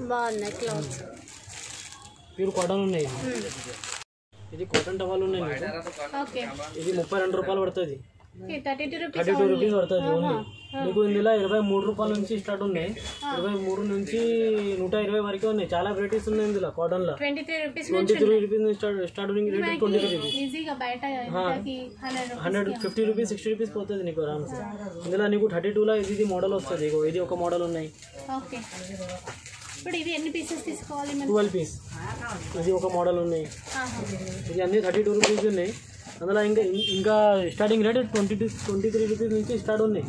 ప్యూర్ కాటన్ ఉన్నాయి. ఇది కాటన్ టవల్ ఉన్నాయి. ఇది ముప్పై రెండు రూపాయలు పడుతుంది, థర్టీ టూ రూపీస్ పడుతుంది ఓన్లీ. మీకు ఇందులో ఇరవై మూడు రూపాయల నుంచి స్టార్ట్ ఉన్నాయి, ఇరవై మూడు నుంచి నూట ఇరవై వరకే ఉన్నాయి. చాలా వెరైటీస్ ఉన్నాయి ఇందులో కాటన్ లో. ట్వంటీ త్రీ రూపీస్ నుంచి starting rate twenty three rupees, hundred fifty rupees sixty rupees పోతుంది నీకు ఆరామ్స్. ఇందులో నీకు థర్టీ టూ లో ఇది మోడల్ వస్తుంది. ఇది ఒక మోడల్ ఉన్నాయి. ఇప్పుడు ఇది ఎన్ని పీసెస్ తీసుకోవాలి? Twelve piece. ఇది ఒక మోడల్ ఉన్నాయి. ఇది అన్ని థర్టీ టూ రూపీస్ ఉన్నాయి. అందులో ఇంకా ఇంకా starting rate twenty two twenty three rupees నుంచి స్టార్ట్ ఉన్నాయి.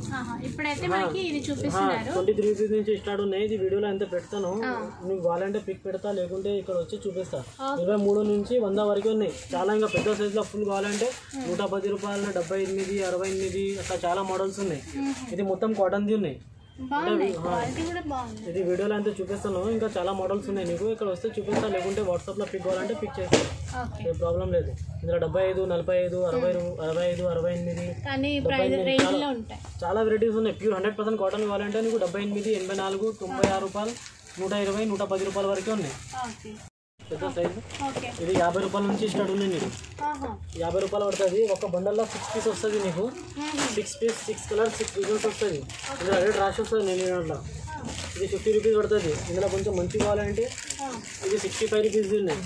ట్వంటీ త్రీ రూపీస్ నుంచి స్టార్ట్ ఉన్నాయి. ఇది వీడియోలో ఎంత పెడతాను, నీకు కావాలంటే పిక్ పెడతా, లేకుంటే ఇక్కడ వచ్చి చూపిస్తా. ఇరవై మూడు నుంచి వంద వరకు ఉన్నాయి. చాలా ఇంకా పెద్ద సైజులో ఫుల్ కావాలంటే నూట పది రూపాయలు, డెబ్బై ఎనిమిది, అరవై ఎనిమిది అట్లా చాలా మోడల్స్ ఉన్నాయి. ఇది మొత్తం కాటన్ది ఉన్నాయి. ఇది వీడియోలో అంతా చూపిస్తాను. ఇంకా చాలా మోడల్స్ ఉన్నాయి. నీకు ఇక్కడ వస్తే చూపిస్తా, లేకుంటే వాట్సాప్లో పిక్ కావాలంటే పిక్ చేస్తాను, ఏ ప్రాబ్లం లేదు. ఇందులో డెబ్బై ఐదు, నలభై ఐదు, అరవై అరవై ఐదు, అరవై ఎనిమిది చాలా వెరైటీస్ ఉన్నాయి. ప్యూర్ హండ్రెడ్ పర్సెంట్ కాటన్ కావాలంటే నీకు డెబ్బై ఎనిమిది, ఎనభై నాలుగు, తొంభై ఆరు రూపాయలు, నూట ఇరవై, నూట పది రూపాయల వరకే ఉన్నాయి. పెద్ద సైజు. ఇది యాభై రూపాయల నుంచి స్టార్ట్ ఉన్నాయి నీకు. యాభై రూపాయలు పడుతుంది. ఒక బండల్లో సిక్స్ పీస్ వస్తుంది నీకు. Six piece six colour six designs వస్తుంది. ఇందులో రేట్ రాసి వస్తుంది నేను దాంట్లో. ఇది ఫిఫ్టీ రూపీస్ పడుతుంది. ఇందులో కొంచెం మంచి కావాలంటే ఇది సిక్స్టీ ఫైవ్ రూపీస్ ఉన్నాయి.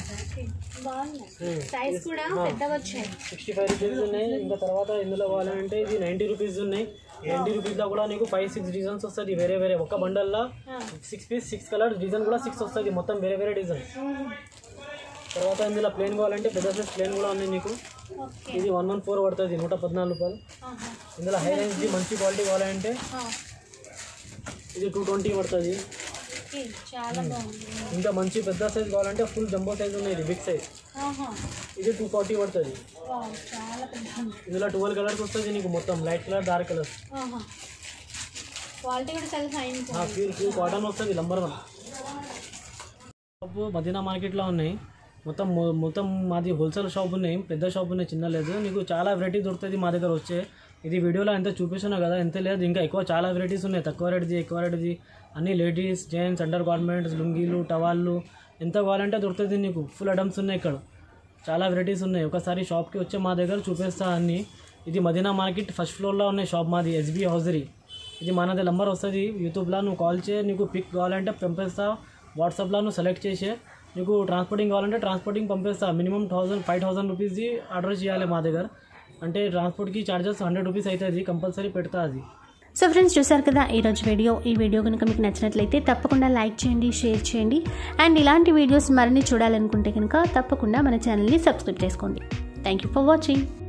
సిక్స్టీ ఫైవ్ రూపీస్ ఉన్నాయి. ఇంకా తర్వాత ఇందులో కావాలంటే ఇది నైంటీ రూపీస్ ఉన్నాయి. నైంటీ రూపీస్లో కూడా నీకు ఫైవ్ సిక్స్ డిజైన్స్ వస్తుంది వేరే వేరే. ఒక బండల్లో six piece six colour design కూడా సిక్స్ వస్తుంది, మొత్తం వేరే వేరే డిజైన్. తర్వాత ఇందులో ప్లేన్ కావాలంటే పెద్ద సైజ్ ప్లేన్ కూడా ఉన్నాయి నీకు. ఇది వన్ వన్ ఫోర్ పడుతుంది, నూట పద్నాలుగు రూపాయలు. ఇందులో హై రేంజ్ది మంచి క్వాలిటీ కావాలంటే ఇది టూ ట్వంటీ పడుతుంది. ఇంకా మంచి పెద్ద సైజ్ కావాలంటే ఫుల్ జంబో సైజ్ ఉన్నాయి. ఇది బిగ్ సైజ్. ఇది టూ ఫార్టీ పడుతుంది. ఇందులో ట్వెల్వ్ కలర్స్ వస్తుంది నీకు, మొత్తం light colour, dark colour. Pure pure cotton వస్తుంది, నంబర్ వన్. షాప్ మదీనా మార్కెట్లో ఉన్నాయి. మొత్తం మొత్తం మాది హోల్సేల్ షాప్ ఉన్నాయి, పెద్ద షాప్ ఉన్నాయి, చిన్న లేదు. నీకు చాలా వెరైటీ దొరుకుతుంది మా దగ్గర వచ్చే. ఇది వీడియోలో ఎంత చూపిస్తున్నా కదా, ఎంత లేదు. ఇంకా ఎక్కువ చాలా వెరైటీస్ ఉన్నాయి, తక్కువ రేటుది, ఎక్కువ రేటుది, అన్ని లేడీస్, జెంట్స్, అండర్ గార్మెంట్స్, లుంగీలు, టవాళ్ళు, ఎంత కావాలంటే దొరుకుతుంది నీకు. ఫుల్ ఐటమ్స్ ఉన్నాయి ఇక్కడ, చాలా వెరైటీస్ ఉన్నాయి. ఒకసారి షాప్కి వచ్చే మా దగ్గర చూపిస్తా అన్ని. ఇది మదీనా మార్కెట్ ఫస్ట్ ఫ్లోర్లో ఉన్నాయి షాప్ మాది, ఎస్బీ హౌజరీ. ఇది మనది నెంబర్ వస్తుంది యూట్యూబ్లో, నువ్వు కాల్ చేయి. నీకు పిక్ కావాలంటే పంపిస్తా, వాట్సాప్లో నువ్వు సెలెక్ట్ చేసే. నీకు ట్రాన్స్పోర్టింగ్ కావాలంటే ట్రాన్స్పోర్టింగ్ పంపిస్తా. మినిమం థౌసండ్ ఫైవ్ థౌసండ్ రూపీస్ది ఆర్డర్ చేయాలి మా దగ్గర. అంటే ట్రాన్స్పోర్ట్కి ఛార్జెస్ హండ్రెడ్ రూపీస్ అవుతుంది, కంపల్సరీ పెడతా అది. సో ఫ్రెండ్స్, చూసారు కదా ఈరోజు వీడియో. ఈ వీడియో కనుక మీకు నచ్చినట్లయితే తప్పకుండా లైక్ చేయండి, షేర్ చేయండి. అండ్ ఇలాంటి వీడియోస్ మరిన్ని చూడాలనుకుంటే కనుక తప్పకుండా మన ఛానల్ని సబ్స్క్రైబ్ చేసుకోండి. Thank you for watching.